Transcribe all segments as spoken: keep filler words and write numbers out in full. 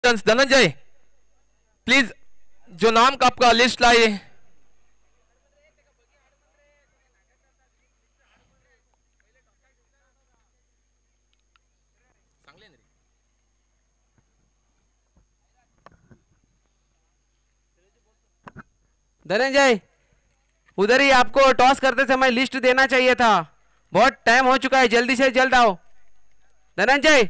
Dhananjay please जो नाम का आपका लिस्ट लाइए। धनंजय उधर ही आपको टॉस करते समय लिस्ट देना चाहिए था। बहुत टाइम हो चुका है, जल्दी से जल्द आओ धनंजय।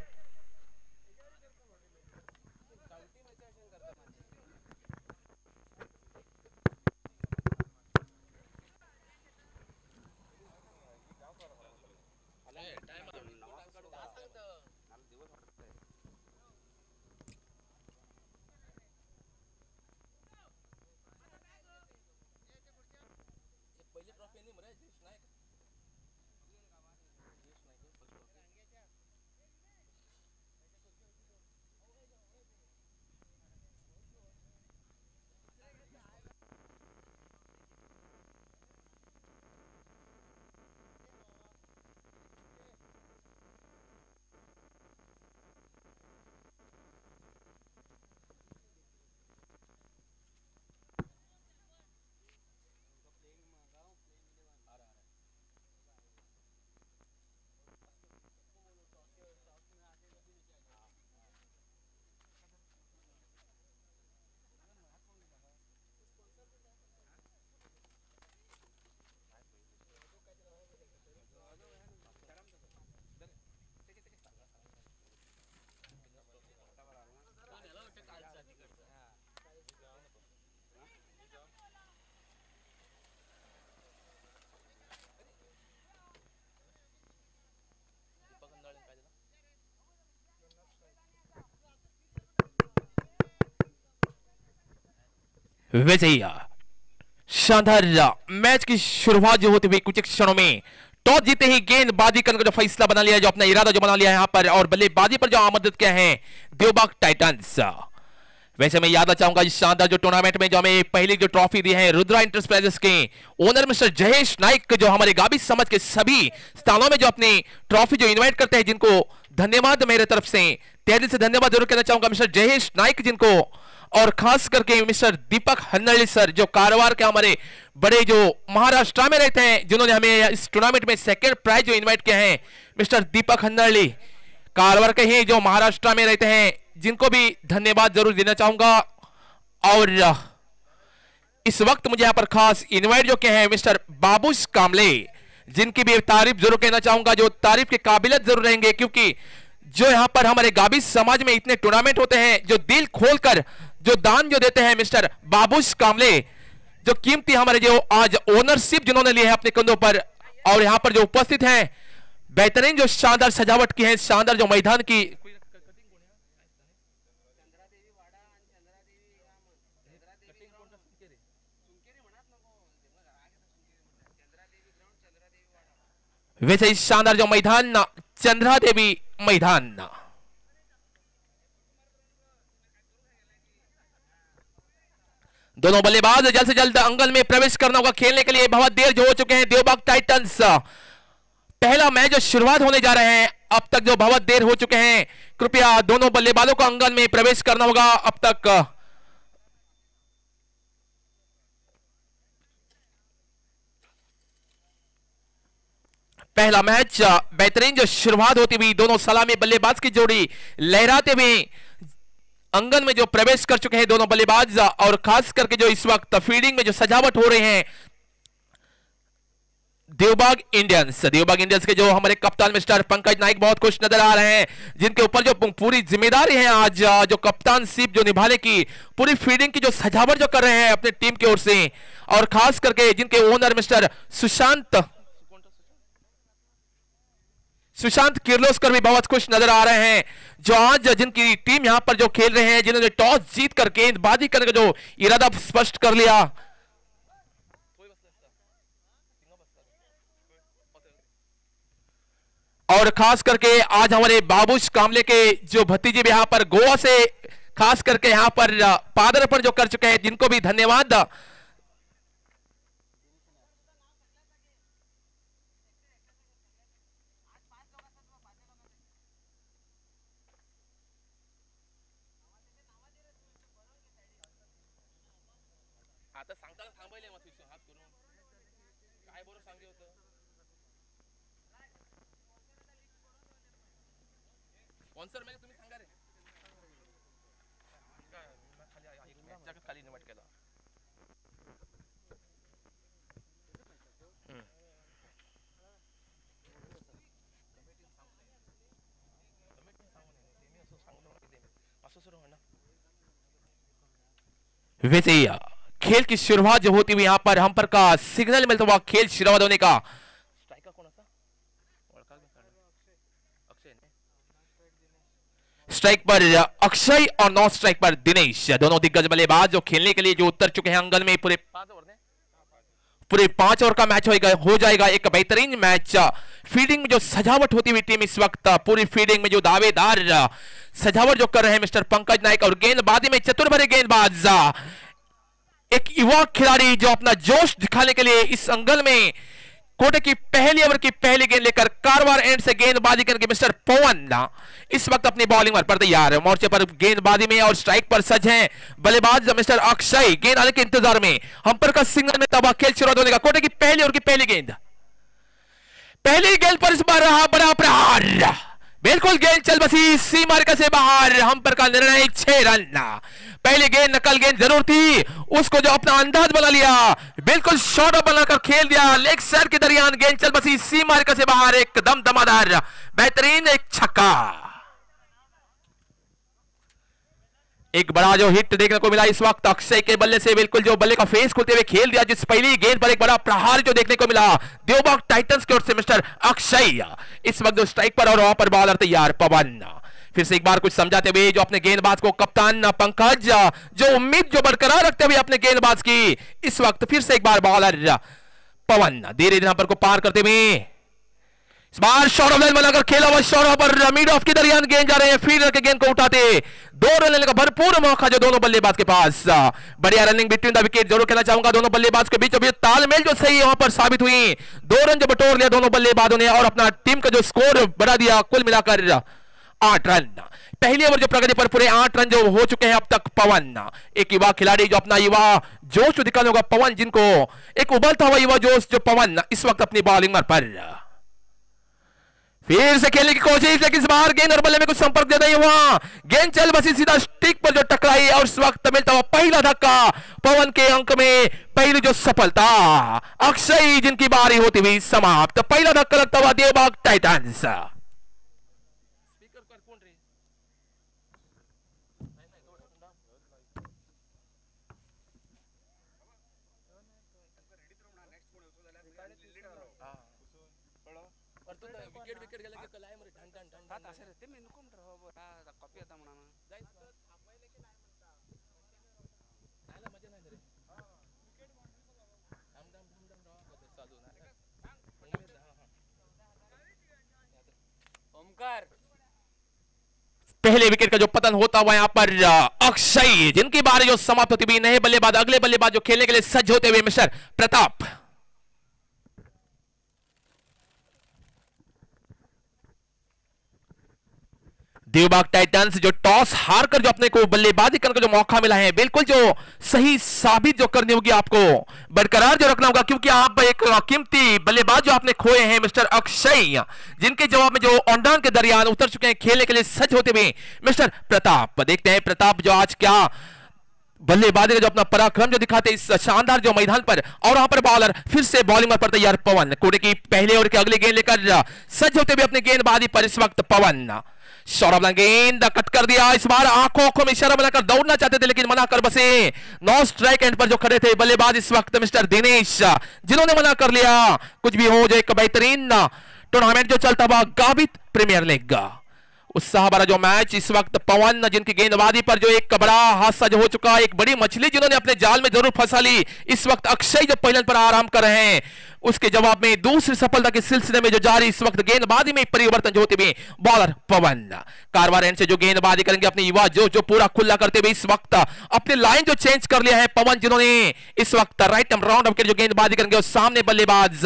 वैसे ही शानदार मैच की शुरुआत जो होती हुई कुछ क्षणों में टॉस जीते ही गेंदबाजी करने का जो फैसला बना लिया, जो अपना इरादा जो बना लिया है यहाँ पर, और बल्लेबाजी पर जो आमंत्रित किया है देवबाग टाइटंस। वैसे मैं याद चाहूंगा इस शानदार जो टूर्नामेंट में जो हमें पहली जो ट्रॉफी दी है रुद्रा इंटरप्राइजेस के ओनर मिस्टर जयेश नाइक, जो हमारे गाबी समाज के सभी स्थानों में जो अपनी ट्रॉफी जो इन्वाइट करते हैं, जिनको धन्यवाद मेरे तरफ से तहे दिल से धन्यवाद जरूर कहना चाहूंगा मिस्टर जयेश नाइक जिनको, और खास करके मिस्टर दीपक हन्नल्ली सर जो कारवार के हमारे बड़े जो महाराष्ट्र में रहते हैं, जिन्होंने हमें इस टूर्नामेंट में सेकंड प्राइज जो इनवाइट किया है। मिस्टर दीपक हन्नल्ली कारवार के ही जो महाराष्ट्र में रहते हैं, जिनको भी धन्यवाद जरूर देना चाहूंगा। और इस वक्त मुझे यहां पर खास इनवाइट जो किया है मिस्टर बाबूश कामले, जिनकी भी तारीफ जरूर कहना चाहूंगा, जो तारीफ के काबिलियत जरूर रहेंगे, क्योंकि जो यहां पर हमारे गाबी समाज में इतने टूर्नामेंट होते हैं, जो दिल खोलकर जो दान जो देते हैं मिस्टर बाबूश कामले, जो कीमती हमारे जो आज ओनरशिप जिन्होंने लिए है अपने कंधों पर, और यहां पर जो उपस्थित हैं, बेहतरीन जो शानदार सजावट की है, शानदार जो मैदान की वैसे ही शानदार जो मैदान चंद्रा देवी मैदान। दोनों बल्लेबाज जल्द से जल्द अंगन में प्रवेश करना होगा खेलने के लिए, बहुत देर जो हो चुके हैं देवबाग टाइटंस। पहला मैच जो शुरुआत होने जा रहे हैं, अब तक जो बहुत देर हो चुके हैं, कृपया दोनों बल्लेबाजों को अंगन में प्रवेश करना होगा। अब तक पहला मैच बेहतरीन जो शुरुआत होती हुई, दोनों सलामी बल्लेबाज की जोड़ी लहराते हुए अंगन में जो प्रवेश कर चुके हैं दोनों बल्लेबाज, और खास करके जो इस वक्त फील्डिंग में जो सजावट हो रहे हैं देवबाग इंडियंस देवबाग इंडियंस के जो हमारे कप्तान मिस्टर पंकज नाइक बहुत खुश नजर आ रहे हैं, जिनके ऊपर जो पूरी जिम्मेदारी है आज जो कप्तान सिप जो निभाने की, पूरी फील्डिंग की जो सजावट जो कर रहे हैं अपनी टीम की ओर से, और खास करके जिनके ओनर मिस्टर सुशांत सुशांत किर्लोस्कर भी बहुत खुश नजर आ रहे हैं, जो आज जिनकी टीम यहां पर जो खेल रहे हैं, जिन्होंने टॉस जीत कर गेंदबाजी करने का जो इरादा स्पष्ट कर लिया। और खास करके आज हमारे बाबूश कामले के जो भतीजे भी यहां पर गोवा से खास करके यहां पर पादार्पण जो कर चुके हैं, जिनको भी धन्यवाद। आता सांगताना थांबायला मग तुझं हात करून काय बरं सांगे होतं स्पॉन्सर म्हणजे तुम्ही सांगा रे खाली खाली निवड केला वैसे खेल की शुरुआत जो होती हुई यहाँ पर हम पर का सिग्नल मिलता हुआ खेल शुरुआत होने का स्ट्राइकर कौन सा स्ट्राइक पर अक्षय और नॉन स्ट्राइक पर दिनेश दोनों दिग्गज बल्लेबाज जो खेलने के लिए जो उतर चुके हैं अंगन में पूरे पूरे पांच ओवर का मैच होगा हो जाएगा एक बेहतरीन मैच फील्डिंग में जो सजावट होती हुई टीम इस वक्त पूरी फील्डिंग में जो दावेदार सजावट जो कर रहे हैं मिस्टर पंकज नायक और गेंदबाजी में चतुर भरे गेंदबाज एक युवा खिलाड़ी जो अपना जोश दिखाने के लिए इस अंगल में कोटे की पहली ओवर की पहली गेंद लेकर कारवार एंड से गेंदबाजी करके मिस्टर पवन इस वक्त अपनी बॉलिंग पर तैयार है मोर्चे पर गेंदबाजी में और स्ट्राइक पर सज हैं बल्लेबाज मिस्टर अक्षय गेंद आने के इंतजार में हम्पर का सिग्नल में तबाह खेल शुरू होने का कोटे की पहली ओवर की पहली गेंद पहली गेंद पर इस बार रहा बड़ा प्रहार बिल्कुल गेंद चल बसी सी मार्का से बाहर हम्पर का निर्णय छह रन पहली गेंद नकल गेंद जरूर थी उसको जो अपना अंदाज बना लिया बिल्कुल शॉर्ट बनाकर खेल दिया लेग साइड के दरमियान गेंद चल बसी सी मार्का से बाहर एकदम दमादार बेहतरीन एक छक्का एक बड़ा जो हिट देखने को मिला इस वक्त अक्षय के बल्ले से बिल्कुल जो बल्ले का फेस खोलते हुए खेल दिया जिस पहली गेंद पर एक बड़ा प्रहार जो देखने को मिला देवबाग टाइटंस की ओर से मिस्टर अक्षय इस वक्त जो स्ट्राइक पर और वहां पर बॉलर तैयार पवन फिर से एक बार कुछ समझाते हुए जो अपने गेंदबाज को कप्तान पंकज जो उम्मीद जो बरकरार रखते हुए अपने गेंदबाज की इस वक्त फिर से एक बार बॉलर पवन धीरे धीरे पर को पार करते हुए इस बार शॉर्ट ऑफ लाइन बनाकर खेला हुआ शॉर्ट पर मिड ऑफ के दरमियान गेंद जा रहे हैं फील्डर के गेंद को उठाते दो रन लेने का भरपूर मौका जो दोनों बल्लेबाज के पास बढ़िया रनिंग बिटवीन द विकेट जरूर खेलना चाहूंगा दोनों बल्लेबाज के बीच अभी तालमेल जो सही वहां पर साबित हुई दो रन जो बटोर लिया दोनों बल्लेबाजों ने और अपना टीम का जो स्कोर बढ़ा दिया कुल मिलाकर आठ रन पहली ओवर जो प्रगति पर पूरे आठ रन जो हो चुके हैं अब तक पवन एक युवा खिलाड़ी जो अपना युवा जोश दिखाने होगा पवन जिनको एक उबलता हुआ युवा जोश जो पवन इस वक्त अपनी बॉलिंग पर फिर से खेलने की कोशिश लेकिन इस बार गेंद और बल्ले में कुछ संपर्क दे नहीं हुआ गेंद चल बसी सीधा स्टिक पर जो टकराई और इस वक्त मिलता हुआ पहला धक्का पवन के अंक में पहली जो सफलता अक्षय जिनकी बारी होती हुई समाप्त पहला धक्का लगता हुआ देवबाग टाइटंस पहले विकेट का जो पतन होता हुआ यहां पर अक्षय जिनकी बारी जो समाप्त होती हुई नए बल्लेबाज अगले बल्लेबाज जो खेलने के लिए सज्ज होते हुए मिस्टर प्रताप देवबाग टाइटंस जो टॉस हारकर जो अपने को बल्लेबाजी करने का जो मौका मिला है बिल्कुल जो सही साबित जो करनी होगी आपको बरकरार जो रखना होगा क्योंकि आप एक कीमती बल्लेबाज जो आपने खोए हैं मिस्टर अक्षय जिनके जवाब में जो ऑनडाउन के दरमियान उतर चुके हैं खेलने के लिए सज्ज होते हुए मिस्टर प्रताप देखते हैं प्रताप जो आज क्या बल्लेबाजी का जो अपना पराक्रम जो दिखाते इस शानदार जो मैदान पर और वहां पर बॉलर फिर से बॉलिंग पर तैयार पवन कोटे की पहले ओवर की अगली गेंद लेकर सज्ज होते हुए अपने गेंदबाजी पर इस वक्त पवन शॉर्ट ऑफ गेंद कट कर दिया इस बार आंखों आंखों में इशारा बनाकर दौड़ना चाहते थे लेकिन मना कर बसे नौ स्ट्राइक एंड पर जो खड़े थे बल्लेबाज इस वक्त मिस्टर दिनेश जिन्होंने मना कर लिया कुछ भी हो जो एक बेहतरीन टूर्नामेंट जो चलता हुआ गाबित प्रीमियर लीग उत्साह भरा जो मैच इस वक्त पवन जिनकी गेंदबाजी पर जो एक बड़ा हादसा जो हो चुका एक बड़ी मछली जिन्होंने अपने जाल में जरूर फंसा ली इस वक्त अक्षय जो पहले पर आराम कर रहे हैं उसके जवाब में दूसरी सफलता के सिलसिले में जो जारी इस वक्त गेंदबाजी में परिवर्तन जो होते हुए बॉलर पवन कारवार एंड से जो गेंदबाजी करेंगे अपने युवा जो जो पूरा खुला करते हुए इस वक्त अपने लाइन जो चेंज कर लिया है पवन जिन्होंने इस वक्त राइट राउंड अप के जो गेंदबाजी करेंगे और सामने बल्लेबाज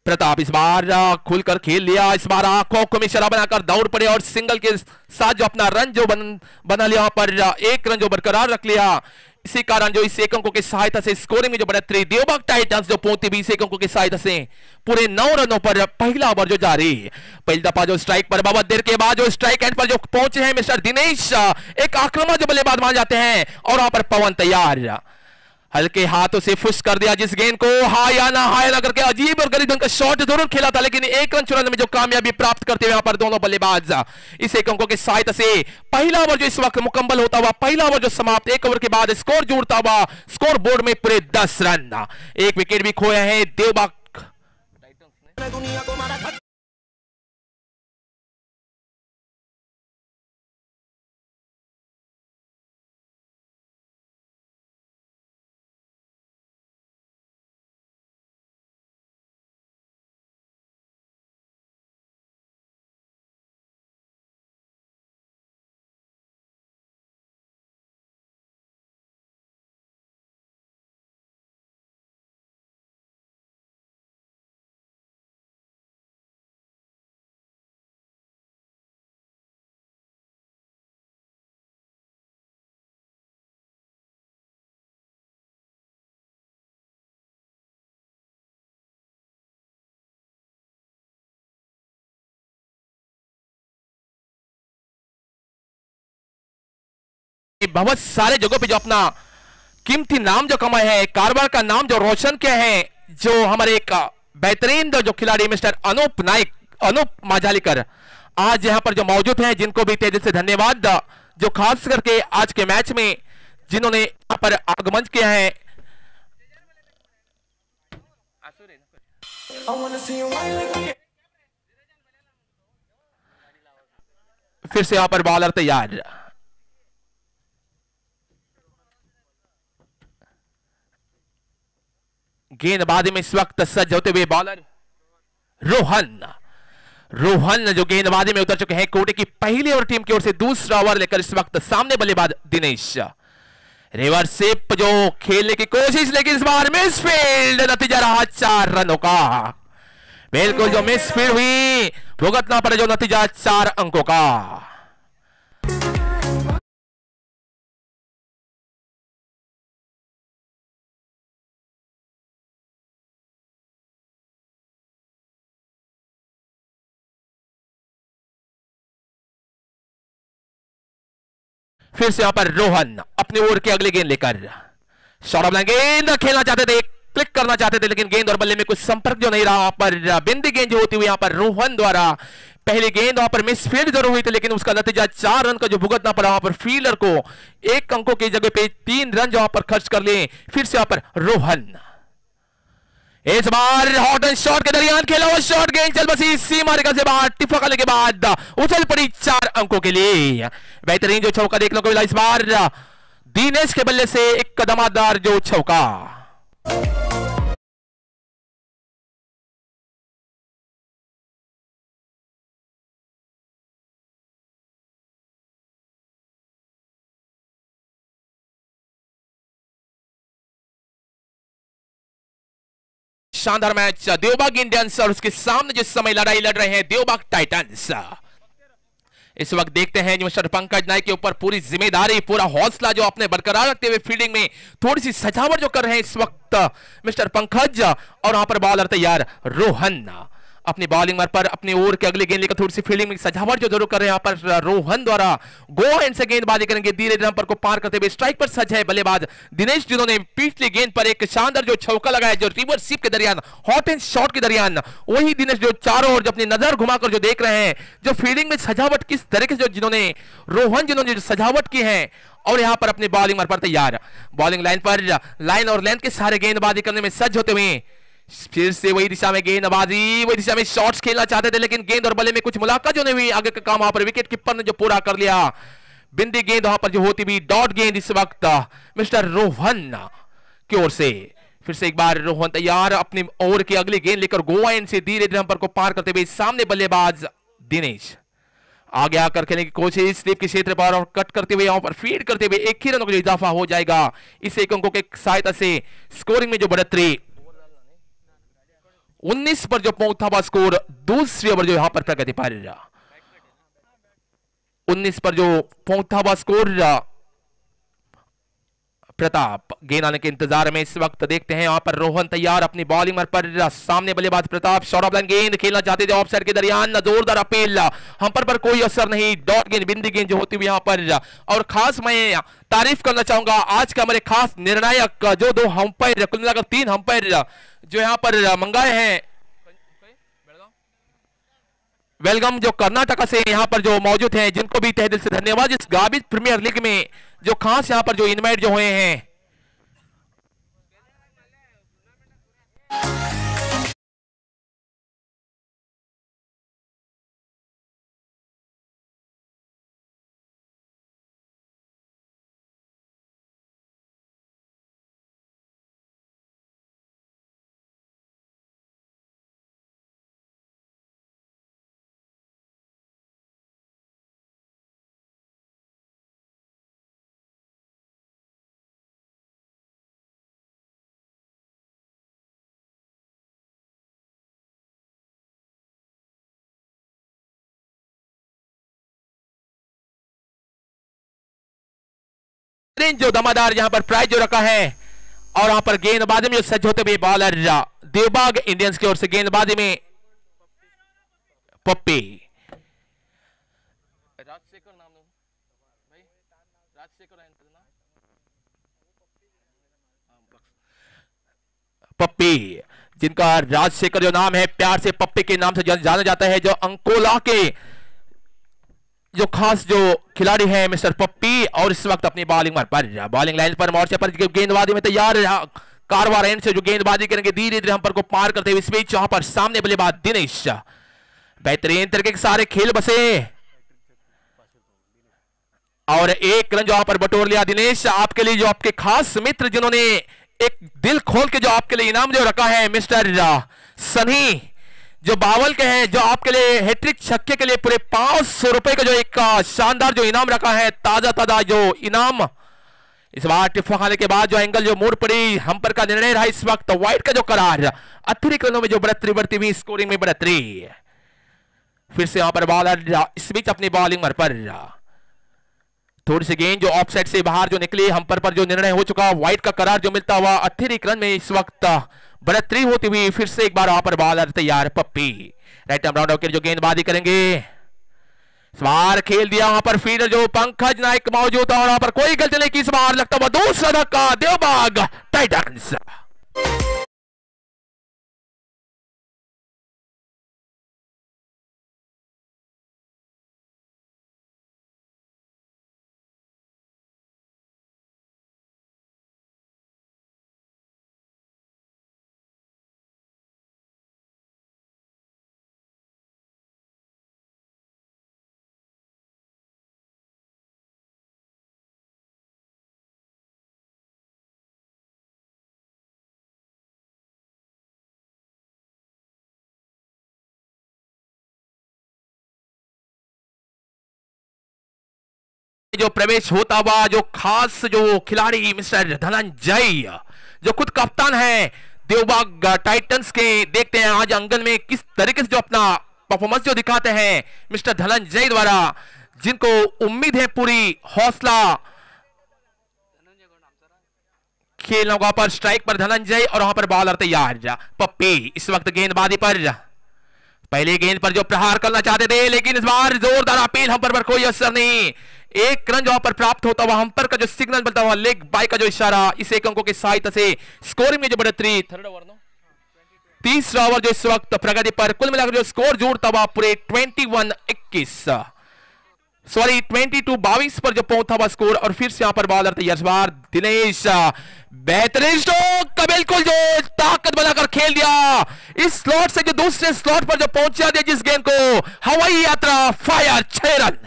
प्रताप इस बार खुलकर खेल लिया, इस बार आंखों को मिशरा बनाकर दौड़ पड़े और सिंगल के साथ जो अपना रन जो बन, बना लिया, पर एक रन जो बरकरार रख लिया। इसी कारण जो इस एक अंकों की सहायता से स्कोरिंग में जो बढ़ोतरी, देवबाग टाइटंस जो पहुंची बीस एक अंकों की सहायता से पूरे नौ रनों पर पहला ओवर जो जारी। पहली दफा जो स्ट्राइक पर बहुत देर के बाद जो स्ट्राइक एंड पर जो पहुंचे हैं मिस्टर दिनेश, एक आक्रामक जो बल्लेबाज मान जाते हैं और वहां पर पवन तैयार हल्के हाथों से फुश कर दिया जिस गेंद को, हाय या ना हाय ना करके अजीब और गरीब ढंग का शॉट जरूर खेला था, लेकिन एक रन चुराने में जो कामयाबी प्राप्त करते हुए यहां पर दोनों बल्लेबाज इस एक अंकों की सहायता से पहला ओवर जो इस वक्त मुकम्मल होता हुआ, पहला ओवर जो समाप्त, एक ओवर के बाद स्कोर जुड़ता हुआ स्कोर बोर्ड में पूरे दस रन। एक विकेट भी खोया है देवबाग बहुत सारे जगहों पे जो अपना कीमती नाम जो कमाए है, कारवार का नाम जो रोशन किया है, जो हमारे एक बेहतरीन जो खिलाड़ी मिस्टर अनूप नाइक, अनूप माजालीकर आज यहां पर जो मौजूद हैं, जिनको भी तेजी से धन्यवाद, जो खास करके आज के मैच में जिन्होंने यहां पर आगमन किया है। फिर से यहां पर बॉलर तैयार, गेंदबाजी में इस वक्त सज्ज होते हुए बॉलर रोहन रोहन जो गेंदबाजी में उतर चुके हैं। कोटे की पहली ओवर टीम की ओर से दूसरा ओवर लेकर इस वक्त सामने बल्लेबाज दिनेश, रिवर्स स्वीप जो खेलने की कोशिश, लेकिन इस बार मिसफील्ड, नतीजा रहा चार रनों का। बिल्कुल जो मिसफील्ड हुई, भुगतना पड़े जो नतीजा चार अंकों का। फिर से यहां पर रोहन अपनी ओर के अगले गेंद लेकर शॉट ऑफ गेंद खेलना चाहते थे, क्लिक करना चाहते थे, लेकिन गेंद और बल्ले में कुछ संपर्क जो नहीं रहा। पर बिंदी गेंद जो होती हुई यहां पर रोहन द्वारा पहली गेंद वहां पर मिसफील्ड जरूर हुई थी, लेकिन उसका नतीजा चार रन का जो भुगतना पड़ा, वहां पर फील्डर को एक अंकों की जगह पे तीन रन जहां पर खर्च कर लिए। फिर से यहां पर रोहन इस बार हॉट एंड शॉट के दरमियान खेला हुआ शॉट, गेंद चल बसी सीमा रेखा से बाहर, टिफा करने के बाद उछल पड़ी चार अंकों के लिए। बेहतरीन जो चौका देखने को मिला इस बार दिनेश के बल्ले से, एक कदमादार जो चौका। शानदार मैच देवबाग इंडियंस और उसके सामने जिस समय लड़ाई लड़ रहे हैं देवबाग टाइटंस। इस वक्त देखते हैं मिस्टर पंकज नाइक के ऊपर पूरी जिम्मेदारी, पूरा हौसला जो अपने बरकरार रखते हुए फील्डिंग में थोड़ी सी सजावट जो कर रहे हैं इस वक्त मिस्टर पंकज। और वहां पर बॉलर तैयार रोहन अपनी बॉलिंग पर अपनी ओर के अगले गेंद लेकर थोड़ी सी फील्डिंग में सजावट जो जरूर कर रहे हैं। यहाँ पर रोहन द्वारा गो एंड से गेंदबाजी करेंगे, धीरे धीरे पर को पार करते हुए स्ट्राइक पर सज है बल्लेबाज दिनेश, जिन्होंने पिछली गेंद पर एक शानदार जो चौका लगाया, जो रिवर्स स्वीप के दरमियान, हॉट एंड शॉट के दरमियान। वही दिनेश जो चारों ओर अपनी नजर घुमाकर जो देख रहे हैं, जो फील्डिंग में सजावट किस तरीके से जो जिन्होंने रोहन जिन्होंने जो सजावट की है, और यहां पर अपनी बॉलिंग पर तैयार, बॉलिंग लाइन पर लाइन और लेंथ के सारे गेंदबाजी करने में सज्ज होते हुए फिर से वही दिशा में गेंदबाजी, वही दिशा में शॉट्स खेलना चाहते थे, लेकिन गेंद और बल्ले में कुछ मुलाकात जो नहीं हुई। आगे का काम वहां पर विकेट कीपर ने जो पूरा कर लिया। बिंदी गेंद वहां पर जो होती हुई डॉट गेंद इस वक्त मिस्टर रोहन की ओर से। फिर से एक बार रोहन तैयार अपनी ओवर की अगली गेंद लेकर गोवा इन से धीरे धीरे पर को पार करते हुए सामने बल्लेबाज दिनेश आगे आकर खेलने की कोशिश, स्लिप के क्षेत्र पर और कट करते हुए यहां पर फीड करते हुए एक ही रनों का इजाफा हो जाएगा। इस एक अंकों के सहायता से स्कोरिंग में जो बढ़ोतरी, उन्नीस पर जो पहुंचा हुआ स्कोर दूसरी ओवर जो यहां पर प्रगति पर उन्नीस पर जो पहुंचा हुआ स्कोर प्रताप गेंद आने के इंतजार में इस वक्त देखते हैं यहां पर रोहन तैयार अपनी बॉलिंग पर सामने बल्लेबाज प्रताप शॉर्ट लाइन गेंद खेलना चाहते थे ऑफसाइड के दरमियान जोरदार अपील हम पर पर कोई असर नहीं डॉट गेंद बिंदी गेंद जो होती हुई यहां पर और खास मैं तारीफ करना चाहूंगा आज का हमारे खास निर्णायक जो दो अंपायर कुल मिलाकर तीन अंपायर जो यहां पर मंगाए हैं वेलकम जो कर्नाटका से यहां पर जो मौजूद हैं जिनको भी तहे दिल से धन्यवाद इस गाबिज प्रीमियर लीग में जो खास यहां पर जो इनवाइट जो हुए हैं जो दमादार यहां पर प्राइज जो रखा है और यहां पर गेंदबाजी में जो सज्ज होते हुए बॉलर देवबाग इंडियंस की ओर से गेंदबाजी में पप्पी राजशेखर नाम भाई राजशेखर पप्पी जिनका राजशेखर जो नाम है प्यार से पप्पी के नाम से जाना जाता है जो अंकोला के जो खास जो खिलाड़ी है मिस्टर पप्पी और इस वक्त अपनी बॉलिंग पर बॉलिंग लाइन पर मोर्चे पर गेंदबाजी में तैयार कारवार एंड से जो गेंदबाजी करेंगे धीरे धीरे हम पर को पार करते हुए इस बीच यहां पर सामने बल्लेबाज दिनेश बेहतरीन तरीके के सारे खेल बसे और एक रन जो यहां पर बटोर लिया दिनेश आपके लिए जो आपके खास मित्र जिन्होंने एक दिल खोल के जो आपके लिए इनाम जो रखा है मिस्टर सनी जो बावल के हैं जो आपके लिए हैट्रिक छक्के के लिए पूरे पांच सौ रुपए का जो एक शानदार जो इनाम रखा है ताजा ताजा जो इनाम इस बार टिफ्फा खाने के बाद जो एंगल जो मोड़ पड़ी हम पर का निर्णय रहा इस वक्त वाइट का जो करार अतिरिक्त रनों में जो बढ़ोतरी बढ़ती हुई स्कोरिंग में बढ़ोतरी फिर से यहां पर बॉलर इस बीच अपनी बॉलिंग पर थोड़ी सी गेंद जो ऑफसाइड से बाहर जो निकली हम पर पर जो निर्णय हो चुका वाइट का करार जो मिलता हुआ अतिरिक्त रन में इस वक्त बढ़ोतरी होती हुई फिर से एक बार वहां पर बॉलर तैयार पप्पी राइट आर्म राउंड होकर जो गेंदबाजी करेंगे इस बार खेल दिया वहां पर फील्डर जो पंकज नायक मौजूद था और वहां पर कोई गलती नहीं की इस बार लगता हुआ दूसरा धक्का देवबाग टाइटंस जो प्रवेश होता हुआ जो खास जो खिलाड़ी मिस्टर धनंजय जो खुद कप्तान है देवबाग टाइटंस के देखते हैं आज अंगन में किस तरीके से जो अपना परफॉर्मेंस जो दिखाते हैं मिस्टर धनंजय द्वारा जिनको उम्मीद है पूरी हौसला खेलना होगा पर स्ट्राइक पर धनंजय और वहां पर बॉलर तैयार पप्पी इस वक्त गेंदबाजी पर पहले गेंद पर जो प्रहार करना चाहते थे लेकिन इस बार जोरदार अपील हम पर, पर कोई असर नहीं एक रन जो पर प्राप्त होता हुआ हम पर का जो सिग्नल मिलता हुआ लेग बाय का जो इशारा इस एक अंकों के सहायता से स्कोरिंग में जो बढ़ोतरी थर्ड ओवर नो तीसरा ओवर जो इस वक्त प्रगति पर कुल मिलाकर जो स्कोर जोड़ता हुआ पूरे इक्कीस इक्कीस सॉरी बाईस बाईस पर जो पहुंचा हुआ स्कोर और फिर से यहां पर बॉलर तैयार बार दिनेश बेहतरीन स्ट्रोक बिल्कुल जो ताकत बनाकर खेल दिया इस स्लॉट से जो दूसरे स्लॉट पर जो पहुंचा दिया जिस गेंद को हवाई यात्रा फायर छह रन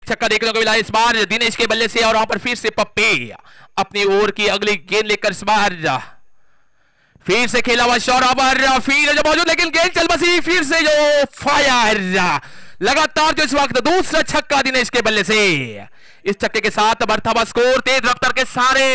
छक्का देखने को मिला इस बार दिनेश के बल्ले से और वहां पर फिर से पप्पी अपनी ओर की अगली गेंद लेकर इस बार फिर से खेला हुआ शॉट पर फिर जो मौजूद, लेकिन गेंद चल बसी, फिर से जो फायर लगातार जो इस वक्त दूसरा छक्का दिनेश के बल्ले से। इस छक्के के साथ बढ़ता हुआ स्कोर तेज रफ्तार के सारे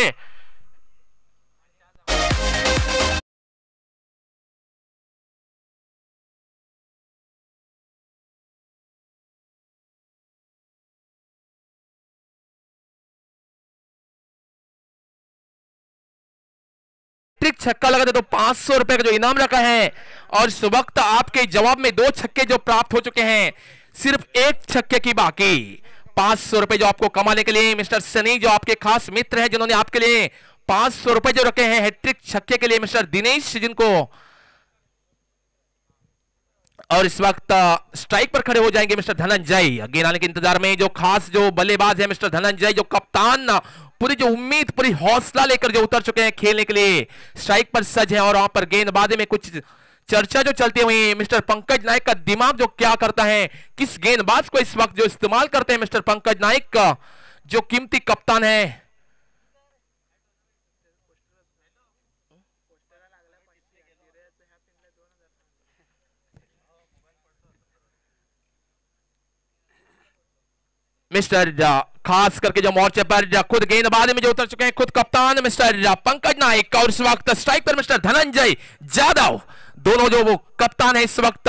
छक्का लगा दे तो पांच सौ रुपए का जो इनाम रखा है, और इस वक्त आपके जवाब में दो छक्के जो प्राप्त हो चुके हैं, सिर्फ एक छक्के की बाकी। पांच सौ रुपए जो आपको कमाने के लिए मिस्टर सनी जो आपके खास मित्र हैं, जिन्होंने आपके लिए पांच सौ रुपए जो रखे हैं हैट्रिक छक्के के लिए, मिस्टर दिनेश जिनको, और इस वक्त स्ट्राइक पर खड़े हो जाएंगे मिस्टर धनंजय। गेंद आने के इंतजार में जो खास जो बल्लेबाज है मिस्टर धनंजय, जो कप्तान पूरी जो उम्मीद पूरी हौसला लेकर जो उतर चुके हैं खेलने के लिए, स्ट्राइक पर सज है। और वहां पर गेंदबाजी में कुछ चर्चा जो चलती हुई, मिस्टर पंकज नायक का दिमाग जो क्या करता है, किस गेंदबाज को इस वक्त जो इस्तेमाल करते हैं मिस्टर पंकज नायक का जो कीमती कप्तान है। मिस्टर खास करके जो मोर्चे पर खुद गेंदबाजी में जो उतर चुके हैं खुद कप्तान मिस्टर पंकज नायक, और इस वक्त स्ट्राइक पर मिस्टर धनंजय जादव, दोनों जो वो कप्तान है इस वक्त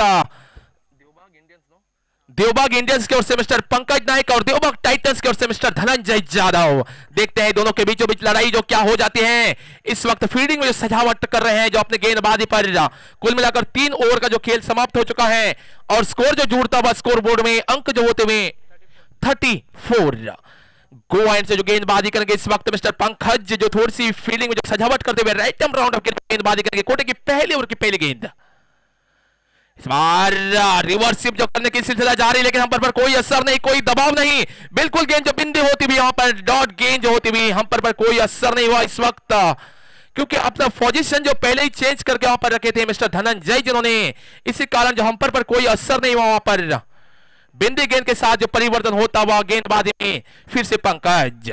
देवबाग इंडियंस की ओर से मिस्टर पंकज नायक और देवबाग टाइटंस की ओर से मिस्टर धनंजय जादव। देखते हैं दोनों के बीचों बीच लड़ाई जो क्या हो जाती है। इस वक्त फील्डिंग में जो सजावट कर रहे हैं जो अपने गेंदबाजी पर, कुल मिलाकर तीन ओवर का जो खेल समाप्त हो चुका है, और स्कोर जो जुड़ता हुआ स्कोर बोर्ड में अंक जो होते हुए चौंतीस। गो एंड से जो गेंदबाजी करेंगे इस वक्त मिस्टर पंकज, जो थोड़ी सी फील्डिंग में जो सजावट करते हुए राइट एंड राउंड ऑफ गेंदबाजी करेंगे। कोटे की पहली ओवर की पहली गेंद, इस बार रिवर्स स्विप जो करने की सिलसिला जारी, लेकिन हम पर, पर कोई असर नहीं, कोई दबाव नहीं, बिल्कुल गेंद जो बिंदी होती हुई, यहां पर डॉट गेंद जो होती हुई, हम पर, पर कोई असर नहीं हुआ इस वक्त, क्योंकि अपना पोजीशन जो पहले ही चेंज करके वहां पर रखे थे मिस्टर धनंजय जिन्होंने, इसी कारण जो हम पर, पर कोई असर नहीं हुआ। वहां पर बिंदी गेंद के साथ जो परिवर्तन होता हुआ गेंदबाजी में फिर से पंकज।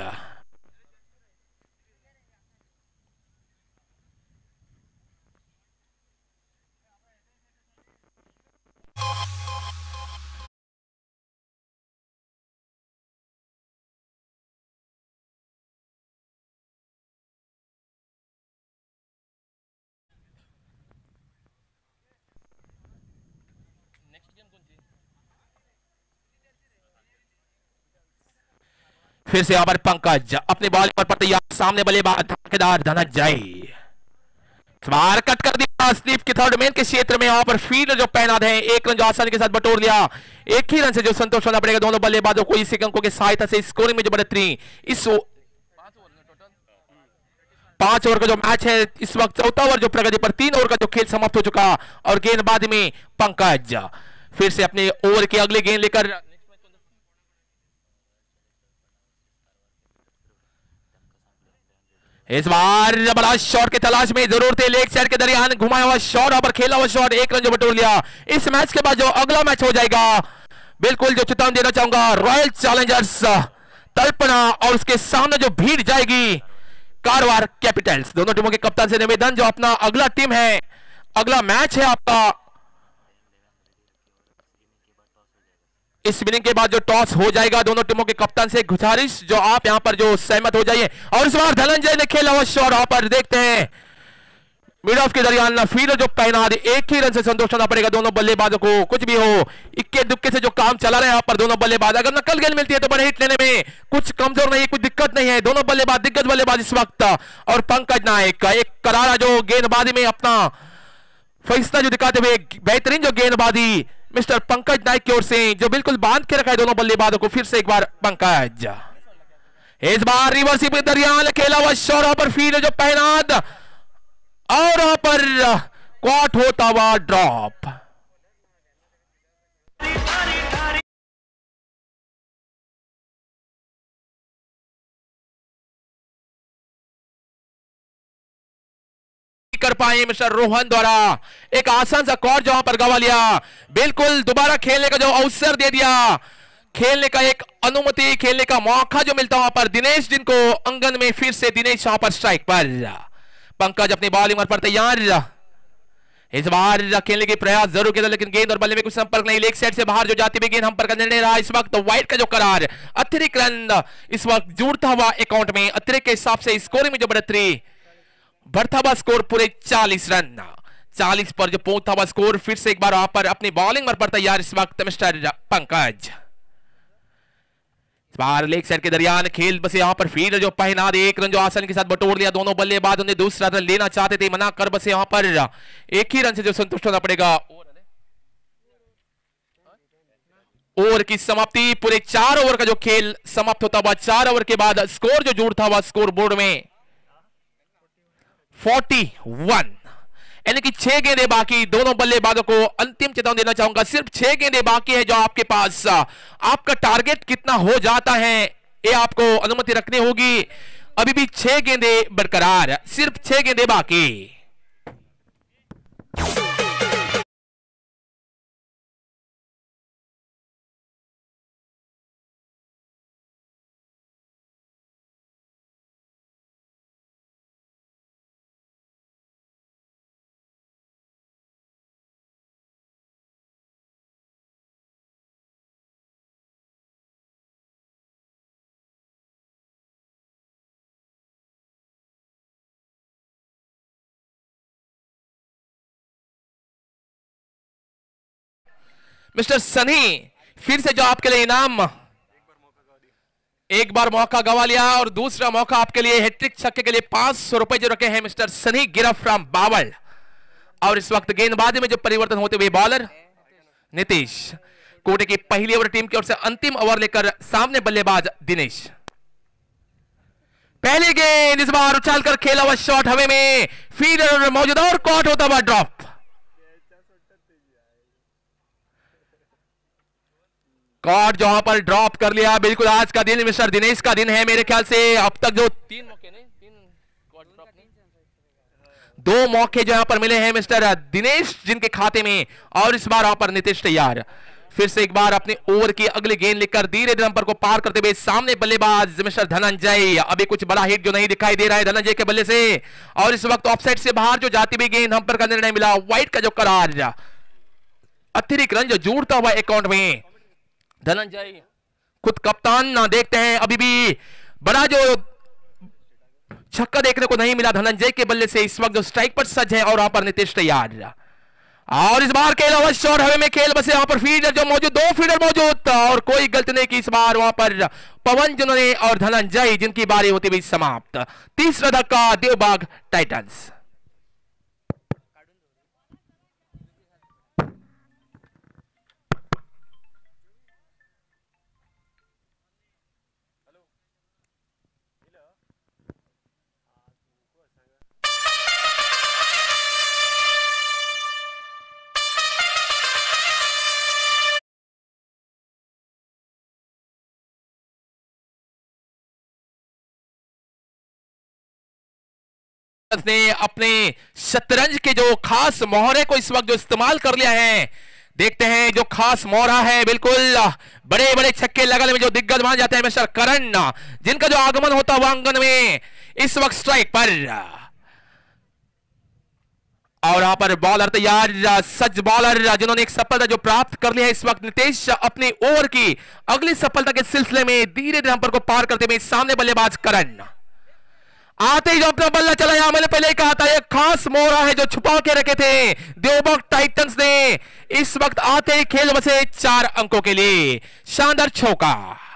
फिर से यहां पर पंकज अपने बॉल पर तैयार, सामने बल्लेबाज धमाकेदार धनंजय, बार कट कर दिया स्लीप के थर्ड मैन के क्षेत्र में। वहां पर फील्डर जो पैनाद है, एक रन जो आसानी के साथ बटोर लिया, एक ही रन से जो संतोष होना पड़ेगा दोनों बल्लेबाजों को इसी अंकों की सहायता से स्कोरिंग में जो बढ़ोतरी। इस पांच ओवर का जो मैच है इस वक्त चौथा ओवर जो प्रगति पर, तीन ओवर का जो खेल समाप्त हो चुका, और गेंदबाजी में पंकज फिर से अपने ओवर की अगली गेंद लेकर इस बार बड़ा शॉट की तलाश में जरूर थे, लेग साइड के दरमियान घुमाया हुआ शॉट, पर खेला हुआ शॉट, एक रन जो बटोर लिया। इस मैच के बाद जो अगला मैच हो जाएगा, बिल्कुल जो चेतावनी देना चाहूंगा, रॉयल चैलेंजर्स तल्पना और उसके सामने जो भीड़ जाएगी कारवार कैपिटल्स। दोनों टीमों के कप्तान से निवेदन, जो अपना अगला टीम है, अगला मैच है आपका, इस इनिंग के बाद जो टॉस हो जाएगा दोनों टीमों के कप्तान से गुजारिश जो आप यहां पर जो सहमत हो जाइए। और इस बार धनंजय ने खेला हुआ शॉट, वहां पर देखते हैं मिड ऑफ के दरमियान फील्डर जो पहना दे, एक ही रन से संतोष होना पड़ेगा दोनों बल्लेबाजों को। कुछ भी हो, इक्के दुक्के से जो काम चला रहे हैं यहाँ पर दोनों बल्लेबाज, अगर नकल गेंद मिलती है तो बड़े हिट लेने में कुछ कमजोर नहीं, कुछ दिक्कत नहीं है। दोनों बल्लेबाज दिग्गज बल्लेबाज इस वक्त, और पंकज नायक एक करारा जो गेंदबाजी में अपना फैसला जो दिखाते हुए बेहतरीन जो गेंदबाजी मिस्टर पंकज नायक की ओर से, जो बिल्कुल बांध के रखा है दोनों बल्लेबाजों को। फिर से एक बार पंकज, इस बार रिवर्स पे दरियान खेला हुआ शॉट पर फील्ड जो पहनाद, और वहां पर क्वाट होता हुआ ड्रॉप। कर पाए मिस्टर रोहन द्वारा, एक आसान सा कॉर्ड जहां पर गवा लिया, बिल्कुल दोबारा खेलने का जो अवसर दे दिया खेलने का एक अनुमति, खेलने का मौका जो मिलता है वहां पर दिनेश, जिनको अंगन में फिर से दिनेश वहां पर स्ट्राइक पर। पंकज अपनी बॉलिंग पर तैयार, इस बार खेलने के प्रयास जरूर किया, लेकिन गेंद और बल्ले में कुछ संपर्क नहीं। लेग साइड से बाहर जो जाती हुई गेंद हम पर का निर्णय रहा। इस वक्त वाइड का जो करार, अतिरिक्त रन इस वक्त जुड़ता हुआ अकाउंट में, अतिरिक्त के हिसाब से स्कोरिंग में जो बढ़ोतरी, बढ़ता हुआ स्कोर पूरे चालीस रन, चालीस पर जो पहुंचता हुआ स्कोर। फिर से एक बार वहां पर अपनी बॉलिंग पर तैयार इस वक्त मिस्टर पंकज। बार लेग साइड के दरमियान खेल बसे यहां पर फील्डर जो पहना दे, एक रन जो आसानी के साथ बटोर लिया। दोनों बल्लेबाजों ने दूसरा रन लेना चाहते थे, मना कर बसे यहां पर एक ही रन से जो संतुष्ट होना पड़ेगा। ओवर की समाप्ति, पूरे चार ओवर का जो खेल समाप्त होता हुआ, चार ओवर के बाद स्कोर जो जुड़ता हुआ स्कोर बोर्ड में इकतालीस, यानी कि छह गेंदें बाकी। दोनों बल्लेबाजों को अंतिम चेतावनी देना चाहूंगा, सिर्फ छह गेंदें बाकी है जो आपके पास। आपका टारगेट कितना हो जाता है ये आपको अनुमति रखनी होगी। अभी भी छह गेंदें बरकरार, सिर्फ छह गेंदें बाकी। मिस्टर सनी, फिर से जो आपके लिए इनाम, एक बार मौका गवा लिया और दूसरा मौका आपके लिए हैट्रिक छक्के के लिए पांच सौ रुपए जो रखे हैं मिस्टर सनी गिरफ्त फ्रॉम बावल। और इस वक्त गेंदबाजी में जो परिवर्तन होते हुए बॉलर नीतीश, कोटे की पहली ओवर टीम की ओर से अंतिम ओवर लेकर सामने बल्लेबाज दिनेश। पहली गेंद इस बार उछालकर खेला हुआ शॉट हवे में, फील्डर मौजूद और कॉट होता हुआ ड्रॉप। कॉट जहां पर ड्रॉप कर लिया। बिल्कुल आज का दिन मिस्टर दिनेश का दिन है मेरे ख्याल से। अब तक जो तीन मौके नहीं, तीन कॉट ड्रॉप नहीं, दो मौके जो यहां पर मिले हैं मिस्टर दिनेश जिनके खाते में। और इस बार यहां पर नीतीश तैयार, फिर से एक बार अपने ओवर की अगली गेंद लेकर धीरे धीरे नंबर को पार करते हुए सामने बल्लेबाज मिस्टर धनंजय। अभी कुछ बड़ा हिट जो नहीं दिखाई दे रहा है धनंजय के बल्ले से। और इस वक्त ऑफसाइड से बाहर जो जाती हुई गेंद हम पर का निर्णय मिला। वाइड का जो करार, अतिरिक्त रन जो जुड़ता हुआ अकाउंट में। धनंजय खुद कप्तान ना देखते हैं, अभी भी बड़ा जो छक्का देखने को नहीं मिला धनंजय के बल्ले से। इस वक्त जो स्ट्राइक पर सज्ज है और वहां पर नीतीश तैयार। और इस बार खेला हुआ शॉट हवे में खेल बसे यहां पर फील्डर जो मौजूद, दो फील्डर मौजूद और कोई गलती नहीं की इस बार वहां पर पवन जिन्होंने और धनंजय जिनकी बारी होती हुई समाप्त। तीसरा धक्का देवबाग टाइटंस। ने अपने शतरंज के जो खास मोहरे को इस वक्त जो इस्तेमाल कर लिया है। देखते हैं जो खास मोहरा है, बिल्कुल बड़े बड़े छक्के लगाने में जो दिग्गज मान जाते हैं मिस्टर करण, जिनका जो आगमन होता हुआ आंगन में इस वक्त स्ट्राइक पर। और यहां पर बॉलर तैयार, सज्ज बॉलर जिन्होंने एक सफलता जो प्राप्त कर लिया है इस वक्त। नीतीश अपने ओवर की अगली सफलता के सिलसिले में धीरे धीरे नंबर को पार करते हुए सामने बल्लेबाज करण। आते ही जो अपना बल्ला चलाया, मैंने पहले ही कहा था एक खास मोहरा है जो छुपा के रखे थे देवबाग टाइटंस ने। इस वक्त आते ही खेल बसे चार अंकों के लिए शानदार चौका।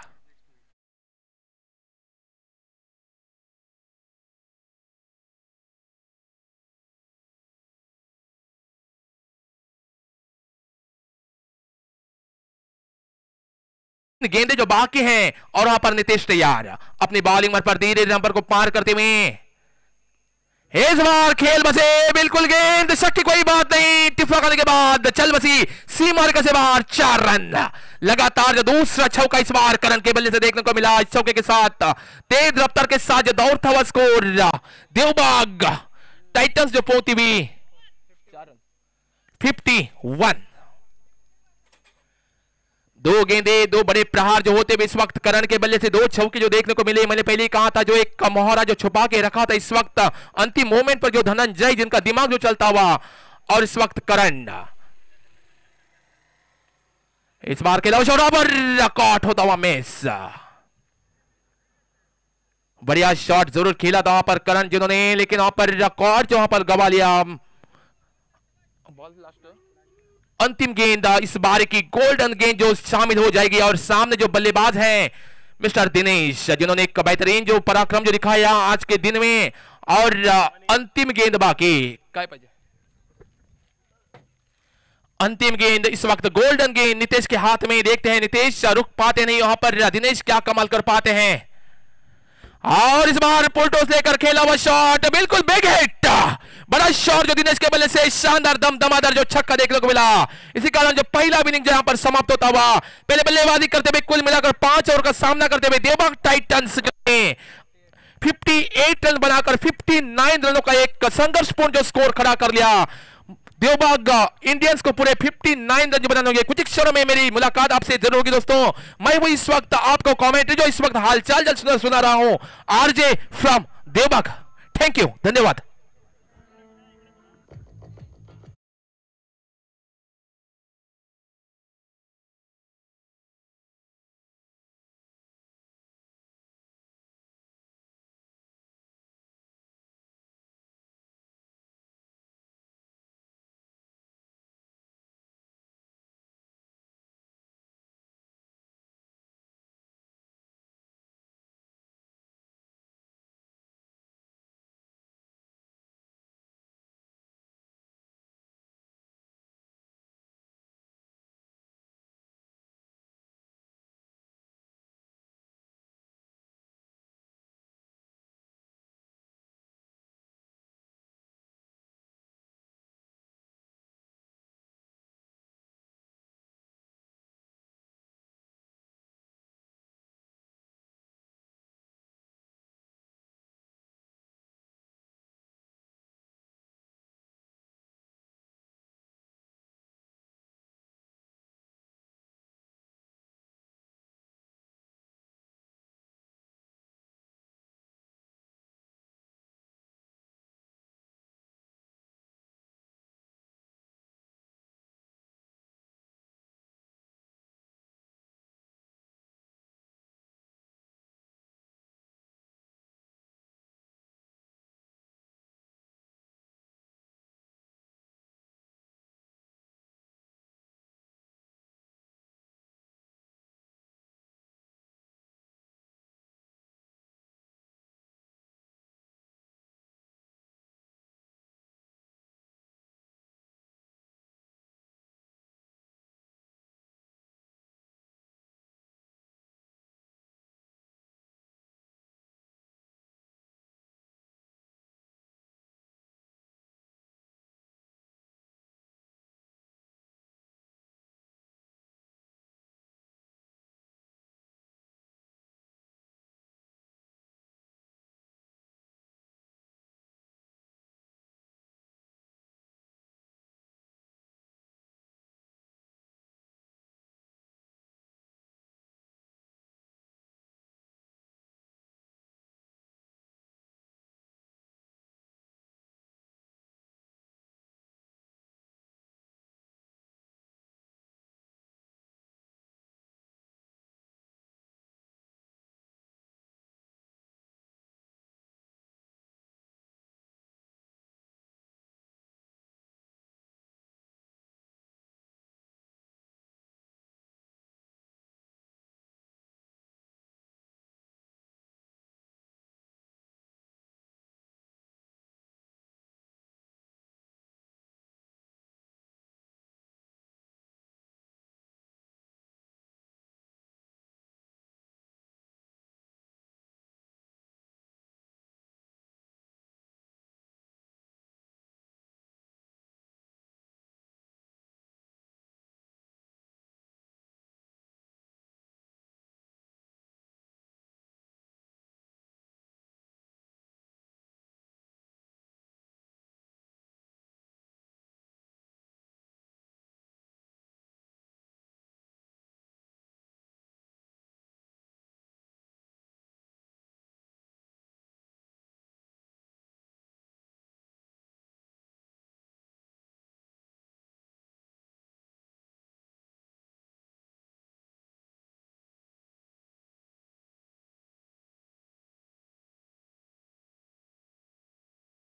गेंदे जो बाकी हैं और वहां पर नीतीश तैयार अपनी बॉलिंग पर धीरे नंबर को पार करते हुए। इस बार खेल बसे बिल्कुल गेंद शक की कोई बात नहीं। टिफा करने के बाद चल बसी सीमा रेखा से बाहर, चार रन लगातार। जो दूसरा चौका इस बार करण के बल्ले से देखने को मिला। इस चौके के साथ तेज रफ्तार के साथ जो दौड़ता हुआ स्कोर देवबाग टाइटंस जो पहुंची हुई इक्यावन। दो दो गेंदे, दो बड़े प्रहार जो होते हुए इस वक्त करण के बल्ले से दो चौके जो देखने को मिले। मैंने पहले ही कहा था जो एक मोहरा जो छुपा के रखा था, इस वक्त अंतिम मोमेंट पर जो धनंजय जिनका दिमाग जो चलता हुआ, और इस वक्त करण इस बार के बराबर कॉट होता हुआ मिस। बढ़िया शॉट जरूर खेला था वहां पर करण जिन्होंने, लेकिन वहां पर रिकॉर्ड जो वहां पर गवा लिया। अंतिम गेंद इस बार की गोल्डन गेंद जो शामिल हो जाएगी, और सामने जो बल्लेबाज हैं मिस्टर दिनेश, जिन्होंने एक बेहतरीन जो पराक्रम जो दिखाया आज के दिन में। और अंतिम गेंद बाकी अंतिम गेंद इस वक्त गोल्डन गेंद नितेश के हाथ में। देखते हैं नितेश रुक पाते नहीं, वहां पर दिनेश क्या कमाल कर पाते हैं। और इस बार पुलटोस लेकर खेला हुआ शॉट, बिल्कुल बिग हिट, बड़ा शॉट जो दिनेश के बल्ले से शानदार दम दमादर जो छक्का देखने को मिला। इसी कारण जो पहला इनिंग यहां पर समाप्त होता हुआ, पहले बल्लेबाजी करते हुए कुल मिलाकर पांच ओवर का सामना करते हुए देवबाग टाइटंस ने अट्ठावन रन बनाकर उनसठ रनों का एक संघर्षपूर्ण जो स्कोर खड़ा कर लिया। देवबाग इंडियंस को पूरे उनसठ रन बनाने होंगे। कुछ क्षणों में मेरी मुलाकात आपसे जरूर होगी दोस्तों। मैं वो इस वक्त आपको कमेंट्री जो इस वक्त हालचाल जल सुना, सुना रहा हूं RJ from Devbag. Thank you, धन्यवाद।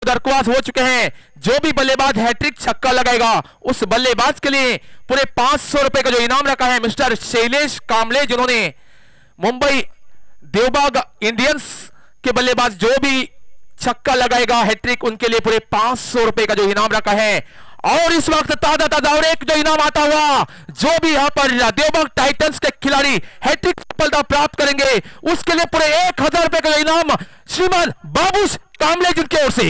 दरख्वास्त हो चुके हैं। जो भी बल्लेबाज हैट्रिक छक्का लगाएगा उस बल्लेबाज के लिए पूरे पांच सौ रुपए का जो इनाम रखा है मिस्टर शैलेश कामले, जिन्होंने मुंबई देवबाग इंडियंस के बल्लेबाज जो भी छक्का लगाएगा हैट्रिक, उनके लिए पूरे पांच सौ रुपए का जो इनाम रखा है। और इस वक्त ताजा ताजा और एक जो इनाम आता हुआ, जो भी यहां पर देवबाग टाइटंस के खिलाड़ी हैट्रिक सफलता प्राप्त करेंगे उसके लिए पूरे एक हजार रुपए का जो इनाम श्रीमान बाबूश कामले जिनकी ओर से।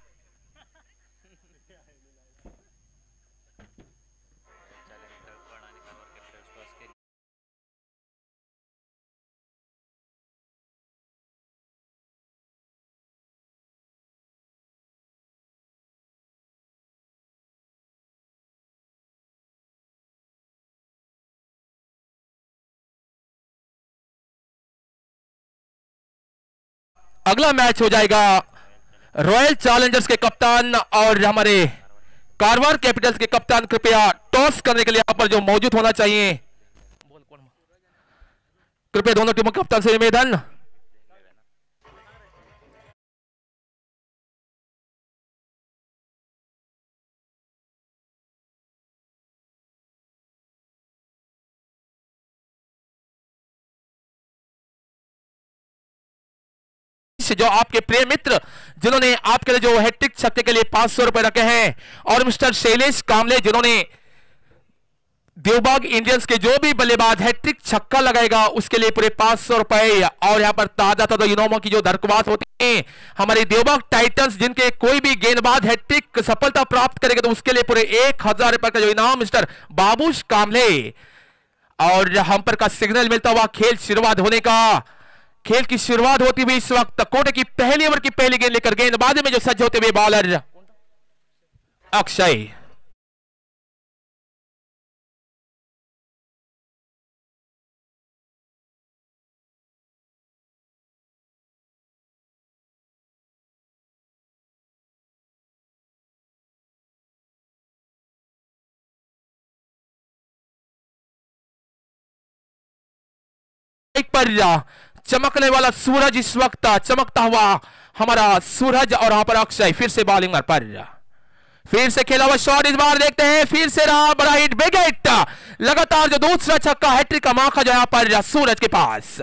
अगला मैच हो जाएगा रॉयल चैलेंजर्स के कप्तान और हमारे कारवार कैपिटल्स के कप्तान, कृपया टॉस करने के लिए यहां पर जो मौजूद होना चाहिए। कृपया दोनों टीमों के कप्तान से निवेदन। जो आपके प्रिय मित्र जिन्होंने आपके लिए जो हैट्रिक छक्के के लिए पांच सौ रुपए रखे हैं, और मिस्टर शैलेश कामले जिन्होंने देवबाग इंडियंस के जो भी बल्लेबाज हैट्रिक छक्का लगाएगा उसके लिए पूरे पांच सौ रुपए। और यहां पर ताजा ताजा इनामों की जो दरख्वास्त होती है, हमारी देवबाग टाइटंस जिनके कोई भी गेंदबाज हैट्रिक सफलता प्राप्त करेगा तो उसके लिए पूरे एक हजार रुपए का जो इनाम मिस्टर बाबूश कामले। और हम पर का सिग्नल मिलता हुआ खेल शुरुआत होने का। खेल की शुरुआत होती हुई इस वक्त कोटे की पहली ओवर की पहली गेंद लेकर गेंदबाजी में जो सज्ज होते हुए बॉलर अक्षय। पर चमकने वाला सूरज इस वक्त चमकता हुआ हमारा सूरज, और यहां पर अक्षय फिर से बॉलिंग पर फिर से खेला हुआ शॉट इस बार देखते हैं, फिर से रहा बड़ा हिट बिग हिट, लगातार जो दूसरा छक्का हैट्रिक का मौका जो यहां पर सूरज के पास।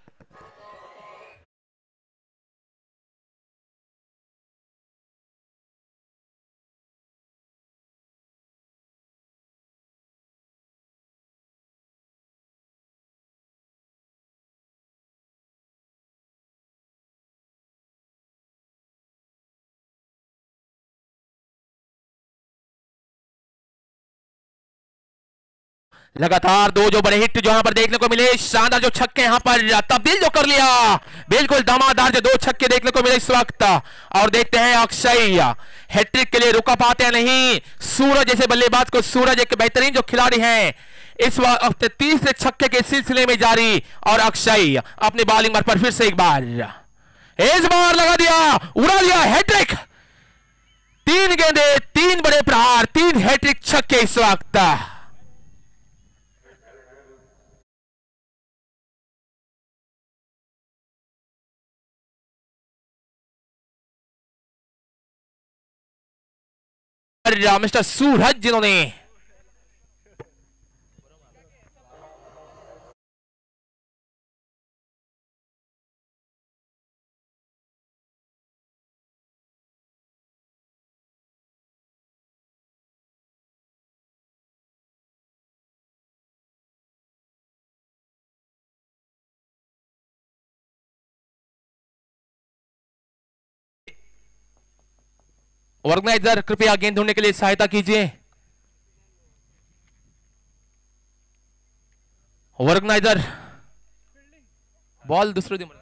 लगातार दो जो बड़े हिट जो यहां पर देखने को मिले, शानदार जो छक्के यहां पर तब्दील जो कर लिया, बिल्कुल दमादार जो दो छक्के देखने को मिले इस वक्त। और देखते हैं अक्षय हैट्रिक के लिए रुका पाते नहीं। सूरज जैसे बल्लेबाज को, सूरज एक बेहतरीन जो खिलाड़ी हैं, इस वक्त तीसरे छक्के के सिलसिले में जारी। और अक्षय अपनी बॉलिंग पर फिर से एक बार इस बार लगा दिया, उड़ा दिया हैट्रिक। तीन गेंदे, तीन बड़े प्रहार, तीन हैट्रिक छक्के इस वक्त। मिस्टर सूरज जिन्होंने ऑर्गेनाइजर कृपया गेंद ढूंढने के लिए सहायता कीजिए। ऑर्गेनाइजर बॉल दूसरे दिन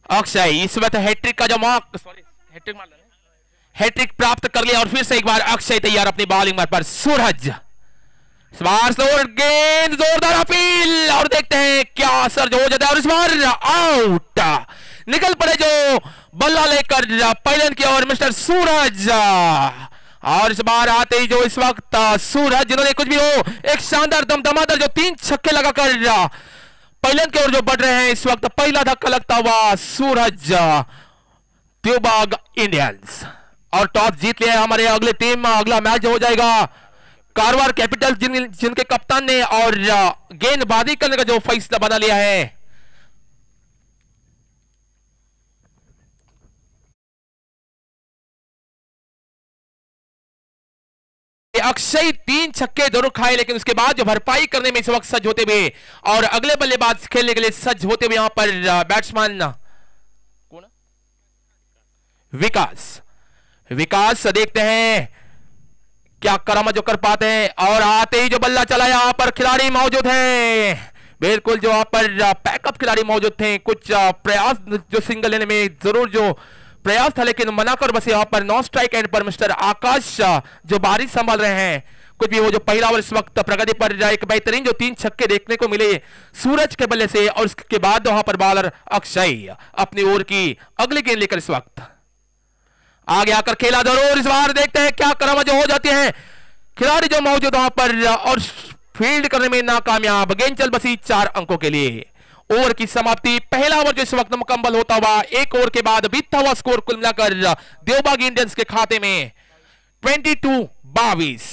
अक्षय इस वक्त हैट्रिक का जो मौक सॉरी हैट्रिक मार हैट्रिक प्राप्त कर लिया और फिर से एक बार अक्षय तैयार अपनी बॉलिंग मार पर सूरज इस बार गेंद जोरदार अपील और देखते हैं क्या असर जो हो जाता है और इस बार आउट निकल पड़े जो बल्ला लेकर पहले की ओर मिस्टर सूरज और इस बार आते ही जो इस वक्त सूरज जिन्होंने कुछ भी हो एक शानदार दमदमादार जो तीन छक्के लगाकर पहले की ओर जो बढ़ रहे हैं इस वक्त पहला धक्का लगता हुआ सूरज देवबाग इंडियंस और टॉस जीत लिया हमारे अगले टीम में अगला मैच हो जाएगा कारवार कैपिटल जिन जिनके कप्तान ने और गेंदबाजी करने का जो फैसला बना लिया है अक्षय तीन छक्के जरूर खाए लेकिन उसके बाद जो भरपाई करने में इस वक्त सज्ज होते हुए और अगले बल्लेबाज खेलने के लिए सज्ज होते हुए यहां पर बैट्समैन कौन विकास विकास देखते हैं क्या करामा जो कर पाते हैं और आते ही जो बल्ला चला यहां पर खिलाड़ी मौजूद हैं बिल्कुल जो यहां पर पैकअप खिलाड़ी मौजूद थे कुछ प्रयास जो सिंगल लेने में जरूर जो प्रयास था लेकिन मना कर बस यहां पर नॉन स्ट्राइक एंड पर मिस्टर आकाश जो बारिश संभाल रहे हैं कुछ भी वो जो पहला ओवर इस वक्त प्रगति पर एक बेहतरीन जो तीन छक्के देखने को मिले सूरज के बल्ले से और उसके बाद वहां पर बॉलर अक्षय अपनी ओर की अगली गेंद लेकर इस वक्त आगे आकर खेला जरूर इस बार देखते हैं क्या करामा जो हो जाती है खिलाड़ी जो मौजूद वहां पर और फील्ड करने में नाकामयाब गेंद चल बसी चार अंकों के लिए ओवर की समाप्ति पहला ओवर जो इस वक्त मुकम्मल होता हुआ एक ओवर के बाद बीतता हुआ स्कोर कुल मिलाकर देवबाग इंडियंस के खाते में बाईस बाईस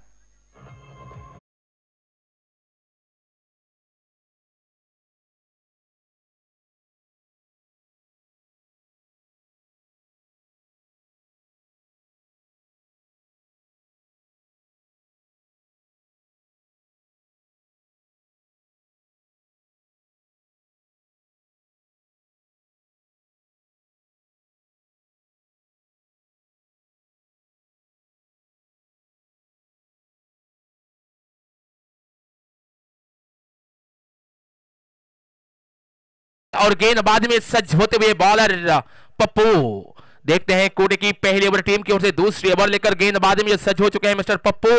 और गेंदबाजी में सज्ज होते हुए बॉलर पप्पू देखते हैं कोटे की पहली ओवर टीम की ओर से दूसरी ओवर लेकर गेंदबाजी में सज्ज हो चुके हैं मिस्टर पप्पू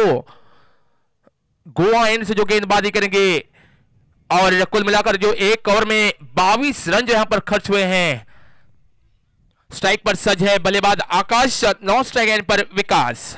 गोवा एंड से जो गेंदबाजी करेंगे और कुल मिलाकर जो एक ओवर में बाईस रन जो यहां पर खर्च हुए हैं स्ट्राइक पर सज्ज है बल्लेबाज आकाश नॉन स्ट्राइक एंड पर विकास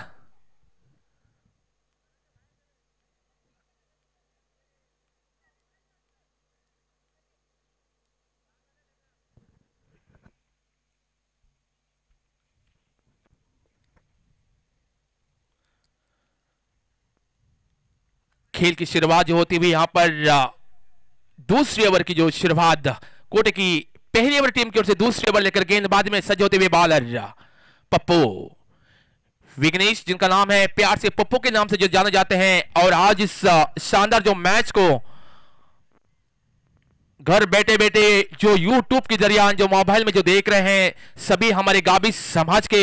खेल की शुरुआत जो होती हुई यहां पर दूसरी ओवर की जो शुरुआत कोटे की पहली ओवर टीम की ओर से दूसरी ओवर लेकर गेंदबाजी में सज्ज होते हुए बॉलर पप्पू विघ्नेश जिनका नाम है प्यार से पप्पू के नाम से जो जाने जाते हैं और आज इस शानदार जो मैच को घर बैठे बैठे जो यूट्यूब के जरिए जो मोबाइल में जो देख रहे हैं सभी हमारे गाबी समाज के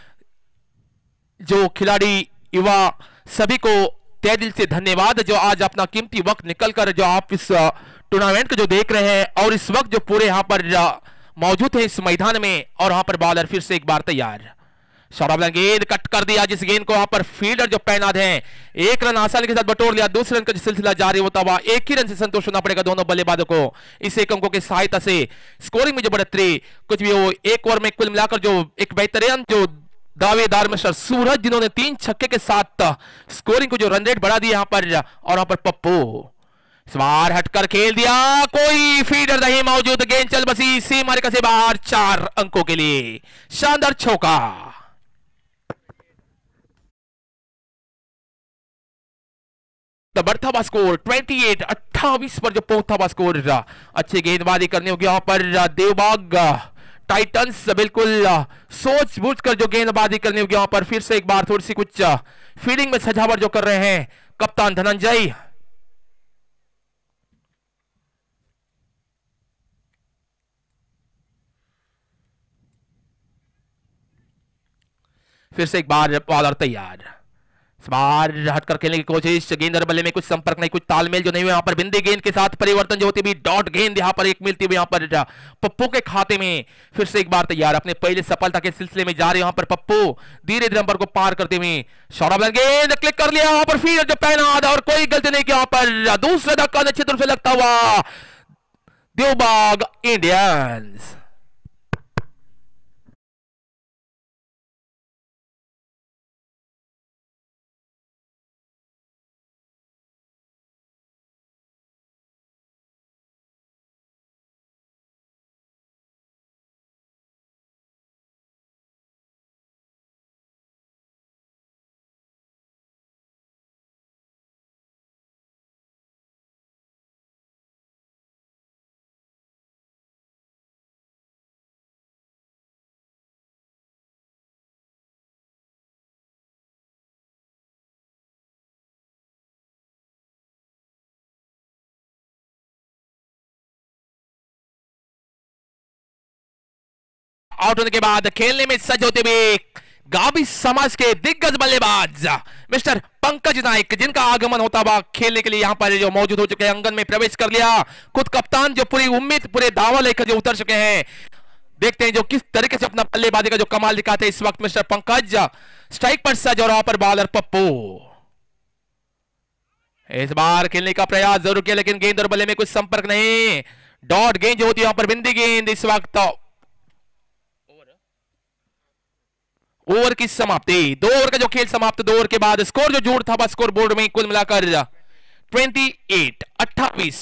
जो खिलाड़ी युवा सभी को तहे दिल से धन्यवाद जो आज अपना कीमती वक्त निकलकर जो आप इस टूर्नामेंट को जो देख रहे हैं और इस वक्त जो पूरे यहां पर मौजूद है इस मैदान में और वहां पर बॉलर फिर से एक बार तैयार शॉर्ट गेंद कट कर दिया जिस गेंद को वहां पर फील्डर जो पैनाद हैं एक रन आसानी के साथ बटोर लिया दूसरे रन का सिलसिला जारी होता हुआ एक ही रन से संतोष होना पड़ेगा दोनों बल्लेबाजों को इस एक अंकों की सहायता से स्कोरिंग में जो बढ़ोतरी कुछ भी हो एक ओवर में कुल मिलाकर जो एक बेहतरीन जो दावेदार मिस्टर सूरज जिन्होंने तीन छक्के के साथ स्कोरिंग को जो रन रेट बढ़ा दिया यहां पर और वहां पर पप्पू इस बार हटकर खेल दिया कोई फीडर नहीं मौजूद गेंद चल बसी सीमा रेखा से बाहर चार अंकों के लिए शानदार चौका बढ़ता हुआ स्कोर अट्ठाईस अट्ठाईस पर जो पहुंचता हुआ स्कोर अच्छी गेंदबाजी करने होगी यहां पर देवबाग टाइटंस बिल्कुल सोच बूझ कर जो गेंदबाजी करनी होगी वहां पर फिर से एक बार थोड़ी सी कुछ फील्डिंग में सजावट जो कर रहे हैं कप्तान धनंजय फिर से एक बार बॉलर तैयार इस बार हटकर खेलने की कोशिश, गेंद और बल्ले में कुछ संपर्क नहीं, कुछ तालमेल जो नहीं हुआ। यहाँ पर बिंदी गेंद के साथ परिवर्तन जो होती भी, डॉट गेंद यहाँ पर एक मिलती हुई यहाँ पर पप्पू के खाते में। फिर से एक बार तैयार, अपने पहले सफलता के सिलसिले में जा रहे यहाँ पर पप्पू, धीरे धीरे नंबर को पार करते हुए। शॉर्ट गेंद क्लिक कर लिया यहाँ पर, फील्ड जो पहना और कोई गलती नहीं की यहाँ पर। दूसरा धक्का निश्चित रूप से लगता हुआ देवबाग इंडियंस। आउट होने के बाद खेलने में सज होते हुए गाबी समाज के दिग्गज बल्लेबाज मिस्टर पंकज नाइक, जिनका आगमन होता हुआ खेलने के लिए यहां पर जो मौजूद हो चुके हैं, अंगन में प्रवेश कर लिया। खुद कप्तान जो पूरी उम्मीद पूरे दावा लेकर जो उतर चुके हैं। देखते हैं जो किस तरीके से अपना बल्लेबाजी का जो कमाल दिखाते हैं इस वक्त मिस्टर पंकज। स्ट्राइक पर सज और वहां पर बॉलर पप्पू। इस बार खेलने का प्रयास जरूर किया, लेकिन गेंद और बल्ले में कुछ संपर्क नहीं। डॉट गेंद जो होती है यहां पर बिंदी गेंद। इस वक्त ओवर की समाप्ति, दो ओवर का जो खेल समाप्त, दो ओवर के बाद स्कोर जो जोड़ था स्कोर बोर्ड में कुल मिलाकर अट्ठाईस अट्ठाईस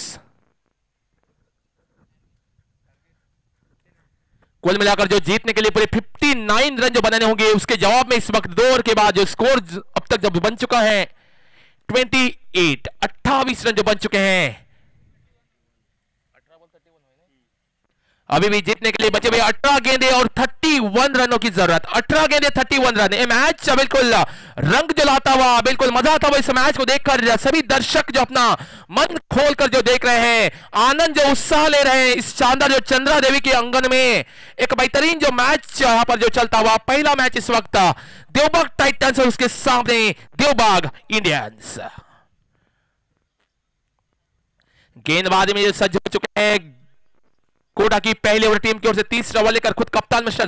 कुल मिलाकर जो जीतने के लिए पूरे उनसठ रन जो बनाने होंगे, उसके जवाब में इस वक्त दो ओवर के बाद जो स्कोर अब तक जब बन चुका है अट्ठाईस अट्ठाईस रन जो बन चुके हैं। अभी भी जीतने के लिए बचे हुए अठारह गेंदे और इकतीस रनों की जरूरत। अठारह गेंदे इकतीस रन। ये मैच बिल्कुल रंग जलाता हुआ, बिल्कुल मजा आता हुआ इस मैच को देखकर। सभी दर्शक जो अपना मन खोलकर जो देख रहे हैं, आनंद जो उत्साह ले रहे हैं इस शानदार जो चंद्रा देवी के अंगन में। एक बेहतरीन जो मैच यहां पर जो चलता हुआ, पहला मैच इस वक्त देवबाग टाइटंस और उसके सामने देवबाग इंडियंस। गेंदबाजी में जो सज्ज हो चुके हैं कोटा की पहली ओवर टीम की ओर से तीसरा ओवर लेकर खुद कप्तान मिस्टर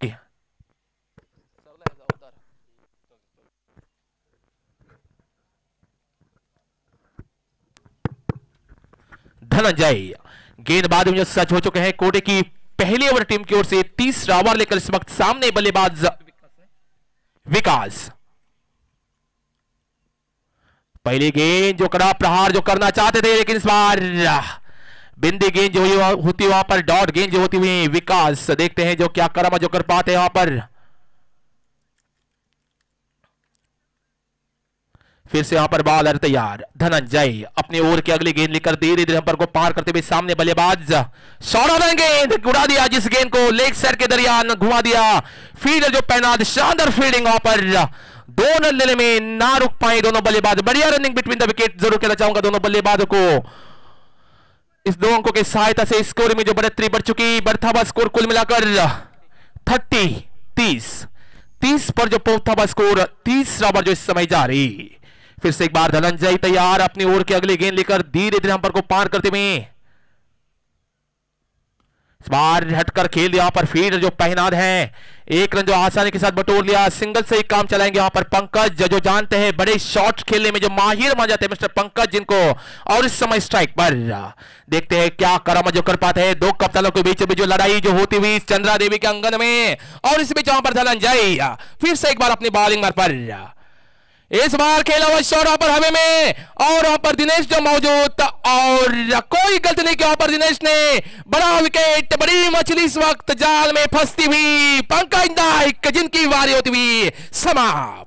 धनंजय। गेंदबाजी में जो सज्ज हो चुके हैं कोटे की पहली ओवर टीम की ओर से तीसरा ओवर लेकर इस वक्त सामने बल्लेबाज विकास। पहली गेंद जो कड़ा प्रहार जो करना चाहते थे, लेकिन इस बार बिंदी गेंद जो होती वहां पर डॉट गेंद जो होती हुई विकास। देखते हैं जो क्या कर्म जो कर पाते हैं वहां पर। फिर से यहां पर बॉलर तैयार धनंजय अपनी ओवर की अगली गेंद लेकर धीरे धीरे नंबर को पार करते हुए सामने बल्लेबाज शॉर्ट गेंद उड़ा दिया, जिस गेंद को लेग साइड के दरमियान घुमा दिया। फील्डर जो पैनाद, शानदार फील्डिंग वहां पर। दो रन लेने में ना रुक पाए दोनों बल्लेबाज। बढ़िया रनिंग बिटवीन द विकेट जरूर कहना चाहूंगा दोनों बल्लेबाजों को। इस दो अंकों की सहायता से स्कोर में जो बढ़ोतरी बढ़ चुकी, बढ़ता हुआ स्कोर कुल मिलाकर तीस तीस तीस पर जो पहुंचता हुआ स्कोर तीसरा ओवर जो इस समय जारी। फिर से एक बार धनंजय तैयार अपनी ओवर की अगली गेंद लेकर धीरे धीरे नंबर को पार करते हुए। इस बार हटकर खेल यहां पर फील्ड जो पहनाद है, एक रन जो आसानी के साथ बटोर लिया। सिंगल से ही काम चलाएंगे यहां पर पंकज, जो जानते हैं बड़े शॉट खेलने में जो माहिर मान जाते हैं मिस्टर पंकज जिनको। और इस समय स्ट्राइक पर देखते हैं क्या करम जो कर पाते हैं दो कप्तानों के बीच में जो लड़ाई जो होती हुई चंद्रा देवी के अंगन में। और इस बीच यहां पर धनंजय फिर से एक बार अपनी बॉलिंग मार पर इस बार खेला हुआ शॉट पर हवे में, और वहां पर दिनेश जो मौजूद, और कोई गलती नहीं की वहां पर दिनेश ने बड़ा विकेट। बड़ी मछली इस वक्त जाल में फंसती हुई पंकज नाइक, जिनकी वारी होती हुई समाप्त।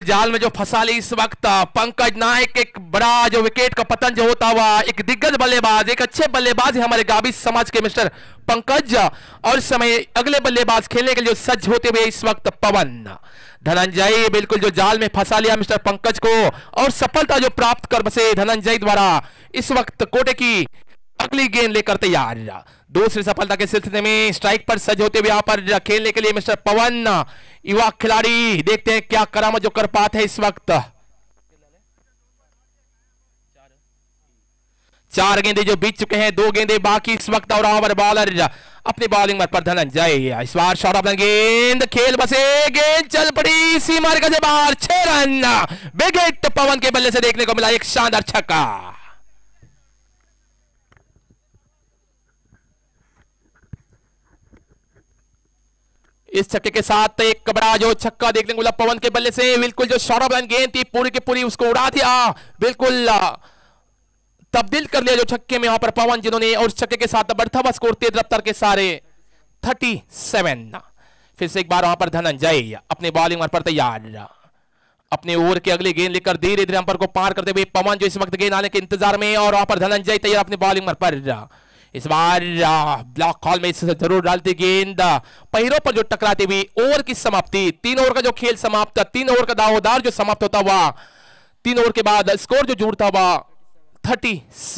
जाल में जो फंसा ली इस वक्त पंकज नायक। एक बड़ा जो विकेट का पतन जो होता हुआ, एक दिग्गज बल्लेबाज, एक अच्छे बल्लेबाज है हमारे गाबी समाज के मिस्टर पंकज। और समय अगले बल्लेबाज खेलने के लिए सज्ज होते हुए इस वक्त पवन धनंजय बिल्कुल जो जाल में फंसा लिया मिस्टर पंकज को, और सफलता जो प्राप्त कर बसे धनंजय द्वारा। इस वक्त कोटे की अगली गेंद लेकर तैयार, दूसरी सफलता के सिलसिले में स्ट्राइक पर सज्ज होते हुए यहां पर खेलने के लिए मिस्टर पवन युवा खिलाड़ी। देखते हैं क्या करामत जो कर पाते हैं इस वक्त। चार गेंदे जो बीत चुके हैं, दो गेंदे बाकी इस वक्त। और ओवर बॉलर अपनी बॉलिंग पर धनंजय, इस बार शॉट ऑफ गेंद खेल बसे, गेंद चल पड़ी सीमा रेखा से बाहर। छह रन बिग हिट पवन के बल्ले से देखने को मिला, एक शानदार छक्का। इस छक्के के साथ एक बड़ा जो छक्का देखने को मिला पवन के बल्ले से। बिल्कुल जो शॉट ऑफ गेंद थी पूरी की पूरी उसको उड़ा दिया, बिल्कुल तब्दील कर लिया जो छक्के में यहां पर पवन, जिन्होंने और छक्के के साथ बढ़ता हुआ स्कोर तेज रफ्तार के सारे सैंतीस। फिर से एक बार वहां पर धनंजय अपने बॉलिंग पर तैयार, अपने ओवर के अगले गेंद लेकर धीरे धीरे अंपर को पार करते हुए पवन जो इस वक्त गेंद आने के इंतजार में, और वहां पर धनंजय तैयार अपनी बॉलिंग पर। इस बार ब्लॉक कॉल में इसे जरूर डालती गेंद, पहिरों पर जो टकराती हुई ओवर की समाप्ति। तीन ओवर का जो खेल समाप्त, तीन ओवर का दावेदार जो समाप्त होता हुआ, तीन ओवर के बाद स्कोर जो जुड़ता हुआ सैंतीस।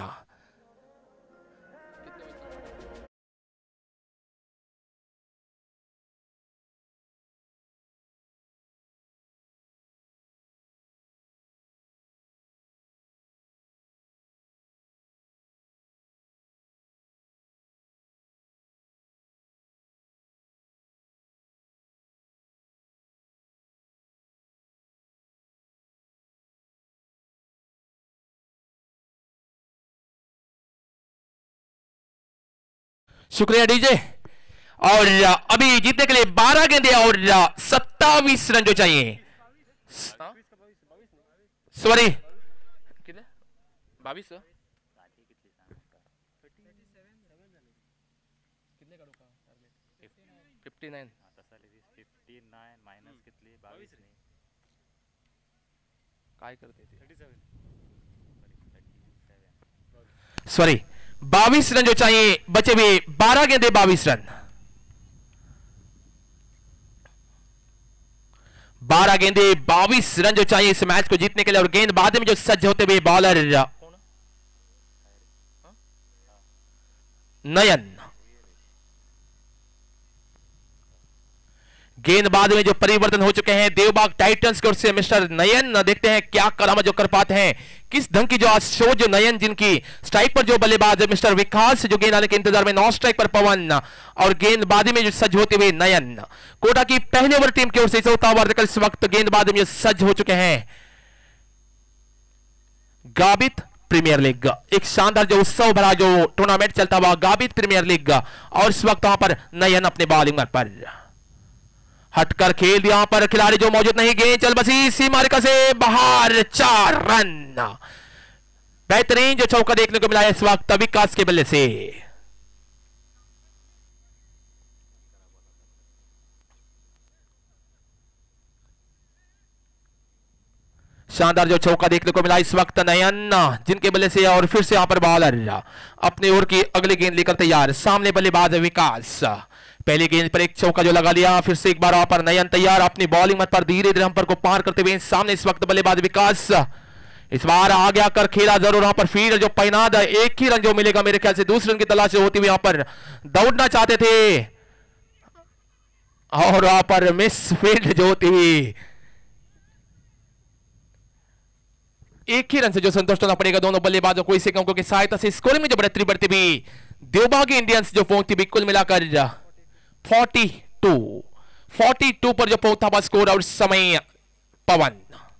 शुक्रिया डीजे। और अभी जीतने के लिए बारह गेंदे और सत्तावीस रन जो चाहिए, सॉरी बाईस सॉरी बाईस रन जो चाहिए, बचे हुए बारह गेंदे बाईस रन। बारह गेंदे बाईस रन जो चाहिए इस मैच को जीतने के लिए। और गेंदबाजी में जो सज्ज होते हुए बॉलर नयन, गेंदबाज में जो परिवर्तन हो चुके हैं देवबाग टाइटंस की ओर से मिस्टर नयन। देखते हैं क्या करामत जो कर पाते हैं, किस ढंग की जो आज शो जो नयन, जिनकी स्ट्राइक पर जो बल्लेबाज है मिस्टर विकास जो गेंद आने के इंतजार में, नौ स्ट्राइक पर पवन, और गेंदबाजी में जो सज्ज होते हुए नयन। कोटा की पहले ओवर टीम की ओर से चौथा ओवर इस वक्त गेंदबाजी में सज्ज हो चुके हैं गाबित प्रीमियर लीग। एक शानदार जो उत्सव भरा जो टूर्नामेंट चलता हुआ गाबित प्रीमियर लीग, और इस वक्त वहां पर नयन अपने बॉलिंग पर हटकर खेल दिया। यहां पर खिलाड़ी जो मौजूद नहीं, गेंद चल बसी सीमा रेखा से बाहर, चार रन। बेहतरीन जो चौका देखने को मिला है इस वक्त विकास के बल्ले से। शानदार जो चौका देखने को मिला इस वक्त नयन जिनके बल्ले से, और फिर से यहां पर बॉलर अपने ओवर की अगली गेंद लेकर तैयार, सामने बल्लेबाज विकास। पहली गेंद पर एक चौका जो लगा लिया, फिर से एक बार वहां पर नयन तैयार अपनी बॉलिंग मत पर धीरे धीरे अंपर को पार करते हुए सामने इस वक्त बल्लेबाज विकास। इस बार आगे आकर खेला जरूर, वहां पर फील्ड जो पैनाद है, एक ही रन जो मिलेगा मेरे ख्याल से, दूसरे रन की तलाश होती हुई यहां पर दौड़ना चाहते थे, और वहां पर मिस फील्ड जो होती हुई एक ही रन से जो संतुष्ट होना पड़ेगा दोनों बल्लेबाजों को। इसी अंकों की सहायता से स्कोरिंग में जो बढ़ोतरी बढ़ती हुई देवबागी इंडियंस जो पहुंचती हुई कुल मिलाकर बयालीस बयालीस पर जो पहुंचा हुआ स्कोर। और समय पवन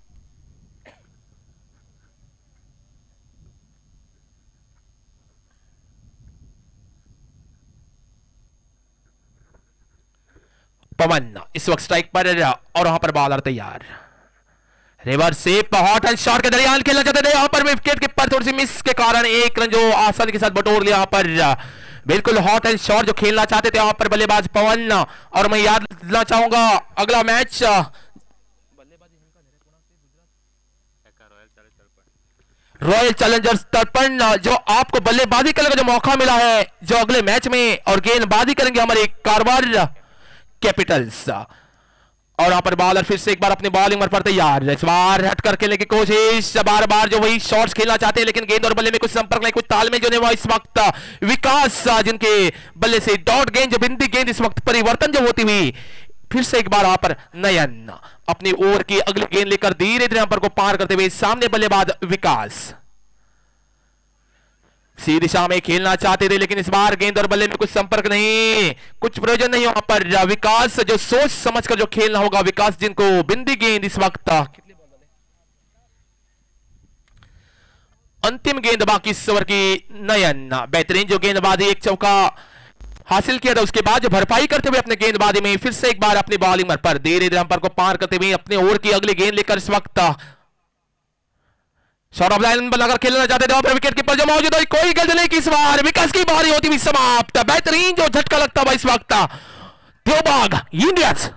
पवन इस वक्त स्ट्राइक पर, और वहां पर बॉलर तैयार, रिवर्स से हॉट एंड शॉट के दरमियान खेलना चाहते थे, यहां पर विकेट कीपर थोड़ी सी मिस के कारण एक रन जो आसानी के साथ बटोर लिया। यहां पर बिल्कुल हॉट एंड शॉट जो खेलना चाहते थे यहां पर बल्लेबाज पवन। और मैं याद दिलाना चाहूंगा अगला मैच रॉयल चैलेंजर्स दर्पण जो आपको बल्लेबाजी करने का जो मौका मिला है जो अगले मैच में, और गेंदबाजी करेंगे हमारे कारवार कैपिटल्स। और यहां पर बॉलर फिर से एक बार अपनी बॉलिंग पर तैयार, इस बार हट कर खेलने की कोशिश, बार बार जो वही शॉट्स खेलना चाहते हैं लेकिन गेंद और बल्ले में कुछ संपर्क नहीं, कुछ तालमेल जो नहीं हुआ इस वक्त। विकास जिनके बल्ले से डॉट गेंद जो बिंदी गेंद इस वक्त परिवर्तन जो होती हुई, फिर से एक बार यहां पर नयन अपनी ओवर की अगली गेंद लेकर धीरे धीरे अंपर को पार करते हुए सामने बल्लेबाज विकास सी दिशा में खेलना चाहते थे लेकिन इस बार गेंद और बल्ले में कुछ संपर्क नहीं, कुछ प्रयोजन नहीं वहां पर। विकास जो सोच समझकर जो खेलना होगा, विकास जिनको बिंदी गेंद इस वक्त अंतिम गेंद बाकी इस ओवर की नयन बेहतरीन जो गेंदबाजी, एक चौका हासिल किया था, उसके बाद जो भरपाई करते हुए अपने गेंदबाजी में फिर से एक बार अपनी बॉलिंग पर धीरे धीरे अंपर को पार करते हुए अपने ओवर की अगली गेंद लेकर इस वक्त शॉट ऑफ लाइन बनाकर खेलना चाहते थे, विकेट कीपर जो मौजूद है, कोई गलती नहीं की इस बार, विकास की बारी होती हुई समाप्त। बेहतरीन जो झटका लगता हुआ इस वक्त देवबाग इंडियंस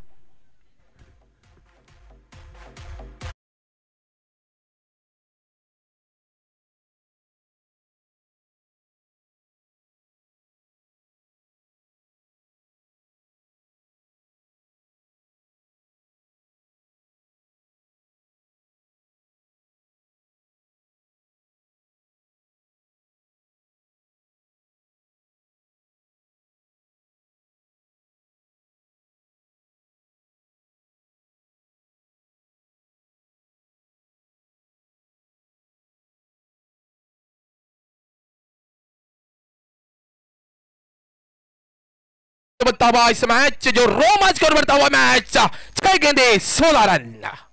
बनता हुआ इस मैच जो रोमांच कर बढ़ता हुआ मैच, छह गेंदे सोलह रन,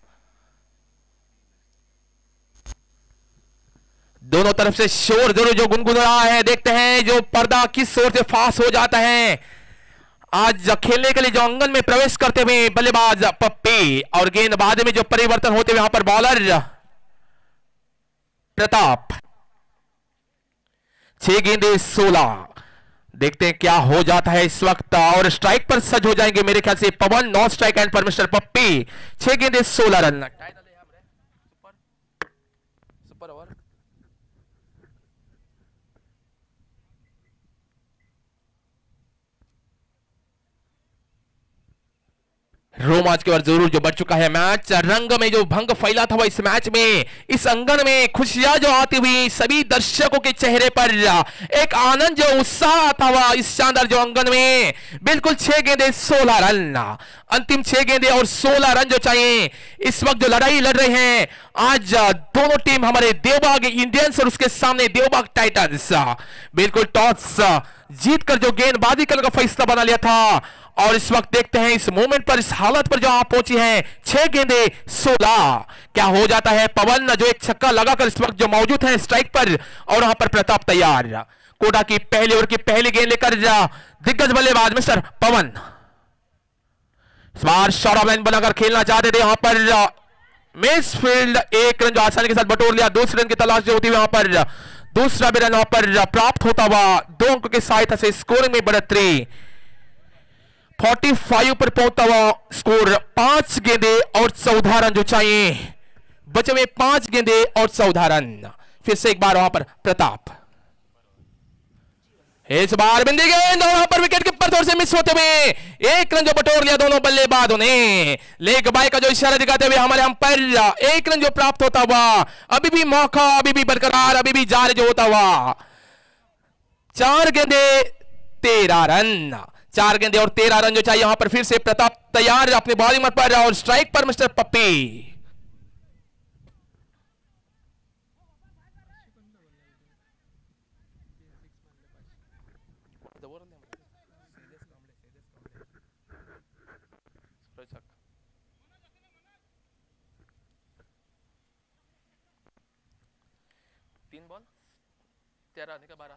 दोनों तरफ से शोर जरूर जो गुनगुन रहा है, देखते हैं जो पर्दा किस ओर से फास हो जाता है। आज खेलने के लिए जो अंगन में प्रवेश करते हुए बल्लेबाज पप्पी और गेंदबाजी में जो परिवर्तन होते हुए यहां पर बॉलर प्रताप, छह गेंदे सोलह, देखते हैं क्या हो जाता है इस वक्त। और स्ट्राइक पर सज हो जाएंगे मेरे ख्याल से पवन, नॉन स्ट्राइक एंड पर मिस्टर पप्पी, छह गेंदे सोलह रन। सुपर ओवर रोमांच की ओर जरूर जो बढ़ चुका है मैच, रंग में जो भंग फैला था वो इस मैच में, इस अंगन में खुशियां जो आती हुई सभी दर्शकों के चेहरे पर एक आनंद जो उत्साह आता हुआ इस शानदार जो अंगन में। बिल्कुल छह गेंदे सोलह रन, अंतिम छह गेंदे और सोलह रन जो चाहिए इस वक्त जो लड़ाई लड़ रहे हैं आज दोनों टीम, हमारे देवबाग इंडियंस और उसके सामने देवबाग टाइटंस। बिल्कुल टॉस जीतकर जो गेंदबाजी करने का फैसला बना लिया था, और इस वक्त देखते हैं इस मोमेंट पर, इस हालत पर जो आप पहुंची हैं, छह गेंदे सोलह, क्या हो जाता है। पवन जो एक छक्का लगाकर इस वक्त जो मौजूद है स्ट्राइक पर, और वहां पर प्रताप तैयार, कोटा की पहली ओवर की पहली गेंद लेकर दिग्गज बल्लेबाज मिस्टर पवन इस बार शॉट ऑफ लाइन बनाकर खेलना चाहते थे, वहां पर मिस फील्ड, एक रन जो आसानी के साथ बटोर लिया, दूसरे रन की तलाश जो होती है वहां पर दूसरा भी रन वहां पर प्राप्त होता हुआ, दो अंक के सहायता से स्कोरिंग में बढ़ोतरी, पैंतालीस पर पहुंचता हुआ स्कोर, पांच गेंदे और चौदह रन जो चाहिए, बचे हुए पांच गेंदे और चौदह रन। फिर से एक बार वहां पर प्रताप, इस बार बिंदी गेंद, वहां पर विकेट कीपर तौर से मिस होते हुए एक रन जो बटोर लिया दोनों बल्लेबाजों ने, लेग बाय का जो इशारा दिखाते हुए हमारे अंपायर, एक रन जो प्राप्त होता हुआ, अभी भी मौका अभी भी बरकरार, अभी भी जारी जो होता हुआ, चार गेंदे तेरह रन, चार गेंदे और तेरह रन जो चाहिए। वहां पर फिर से प्रताप तैयार अपनी बॉलिंग पर, और स्ट्राइक पर मिस्टर पप्पी। तीन बॉल तेरह का बारह,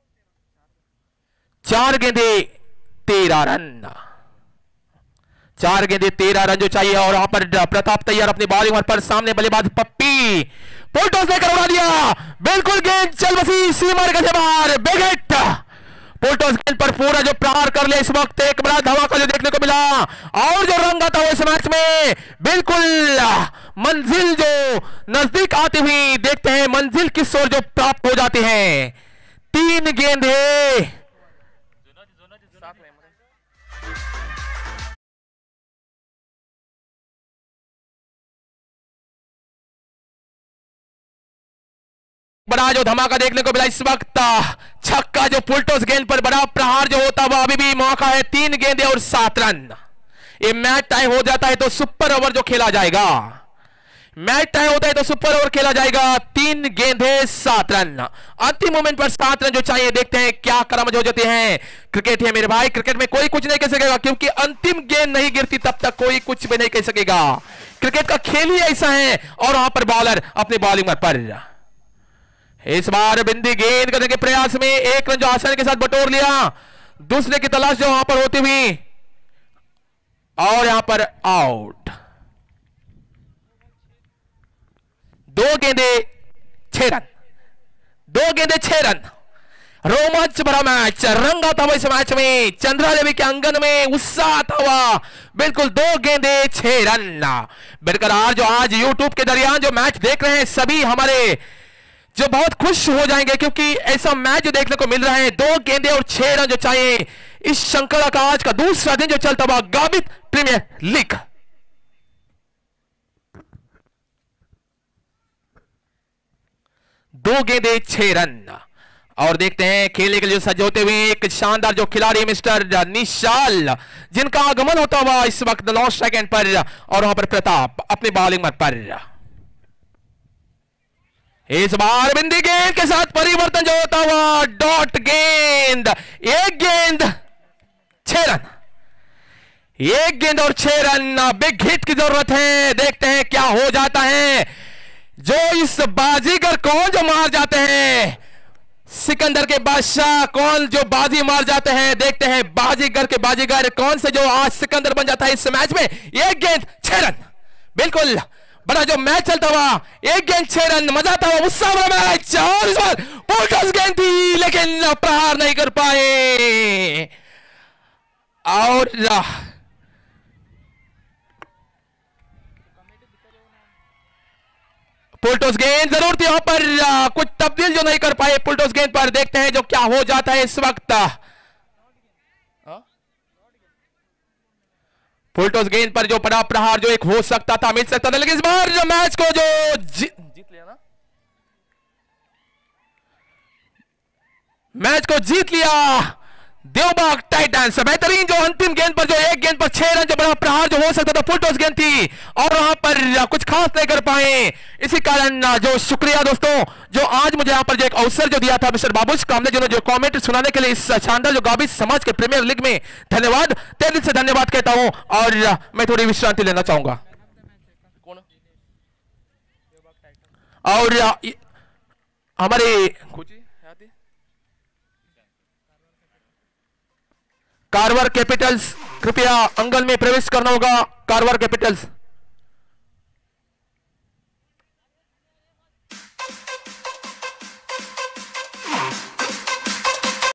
चार गेंदे तेरह रन, चार गेंदे तेरह रन जो चाहिए। और वहां पर प्रताप तैयार अपनी बॉलिंग पर, सामने बल्लेबाज पप्पी फुल टॉस लेकर उड़ा दिया, बिल्कुल गेंद चल बसी सीमा के बाहर, बेग हिट, फुलटॉस गेंद पर पूरा जो प्रहार कर लिया इस वक्त, एक बड़ा धमाका जो देखने को मिला और जो रंग आता हुआ इस मैच में, बिल्कुल मंजिल जो नजदीक आती हुई देखते हैं मंजिल किस ओर जो प्राप्त हो जाती है। तीन गेंदें बड़ा जो धमाका देखने को मिला इस वक्त, छक्का जो फुलटॉस गेंद पर बड़ा प्रहार जो होता हुआ अभी भी मौका है। तीन गेंदें और सात रन, ये मैच टाइम हो जाता है तो सुपर ओवर जो खेला जाएगा, मैच टाइम होता है तो सुपर ओवर खेला जाएगा। तीन गेंदें सात रन, अंतिम मोमेंट पर सात रन जो चाहिए, देखते हैं क्या करामत हो जाते हैं। क्रिकेट है मेरे भाई, क्रिकेट में कोई कुछ नहीं कह सकेगा, क्योंकि अंतिम गेंद नहीं गिरती तब तक कोई कुछ भी नहीं कह सकेगा। क्रिकेट का खेल ही ऐसा है। और वहां पर बॉलर अपने बॉलिंग पर इस बार बिंदी गेंद करने के प्रयास में एक रन जो आसानी के साथ बटोर लिया, दूसरे की तलाश जो वहां पर होती हुई और यहां पर आउट। दो गेंदे छह रन, दो गेंदे छह रन, रोमांच भरा मैच, रंग आता हुआ इस मैच में, चंद्रा देवी के आंगन में उत्साह आता हुआ। बिल्कुल दो गेंदे छह रन बरकरार। जो आज यूट्यूब के दरियान जो मैच देख रहे हैं सभी हमारे जो बहुत खुश हो जाएंगे, क्योंकि ऐसा मैच जो देखने को मिल रहा है। दो गेंदे और छह रन जो चाहिए इस श्रृंखला का आज का दूसरा दिन जो चलता हुआ गाबित प्रीमियर लीग। दो गेंदे छह रन और देखते हैं खेलने के लिए सज्ज होते हुए एक शानदार जो खिलाड़ी मिस्टर निशाल, जिनका आगमन होता हुआ इस वक्त नौ सेकंड पर और वहां पर प्रताप अपनी बॉलिंग मत पर। इस बार बिंदी गेंद के साथ परिवर्तन जो होता हुआ, डॉट गेंद, एक गेंद छह रन, एक गेंद और छह रन, बिग हिट की जरूरत है। देखते हैं क्या हो जाता है। जो इस बाजीगर कौन जो मार जाते हैं, सिकंदर के बादशाह कौन जो बाजी मार जाते हैं। देखते हैं बाजीगर के बाजीगर कौन से जो आज सिकंदर बन जाता है इस मैच में। एक गेंद छह रन, बिल्कुल बड़ा जो मैच चलता हुआ, एक गेंद छह रन, मजा आता हुआ उत्साह भरा मैच। और इस बार फुलटॉस गेंद थी लेकिन प्रहार नहीं कर पाए। और फुलटॉस गेंद जरूर थी यहां पर, कुछ तब्दील जो नहीं कर पाए फुलटॉस गेंद पर। देखते हैं जो क्या हो जाता है इस वक्त। फुलटॉस गेंद पर जो बड़ा प्रहार जो एक हो सकता था, मिल सकता था, लेकिन इस बार जो मैच को जो जी, जीत लिया ना, मैच को जीत लिया देवबाग टाइटंस। बेहतरीन जो अंतिम गेंद पर जो एक गेंद पर छह रन जो बड़ा प्रहार जो हो सकता था, फुलटॉस गेंद थी और वहां पर कुछ खास नहीं कर पाए। इसी कारण जो शुक्रिया दोस्तों जो आज मुझे यहां पर जो एक अवसर जो दिया था मिस्टर बाबूश कामले जिन्होंने जो कमेंट सुनाने के लिए इस शानदार जो गाबित समाज के प्रीमियर लीग में, धन्यवाद, तहे दिल से धन्यवाद कहता हूं। और मैं थोड़ी विश्रांति लेना चाहूंगा। और हमारे कारवार कैपिटल्स, कृपया अंगल में प्रवेश करना होगा। कारवार कैपिटल्स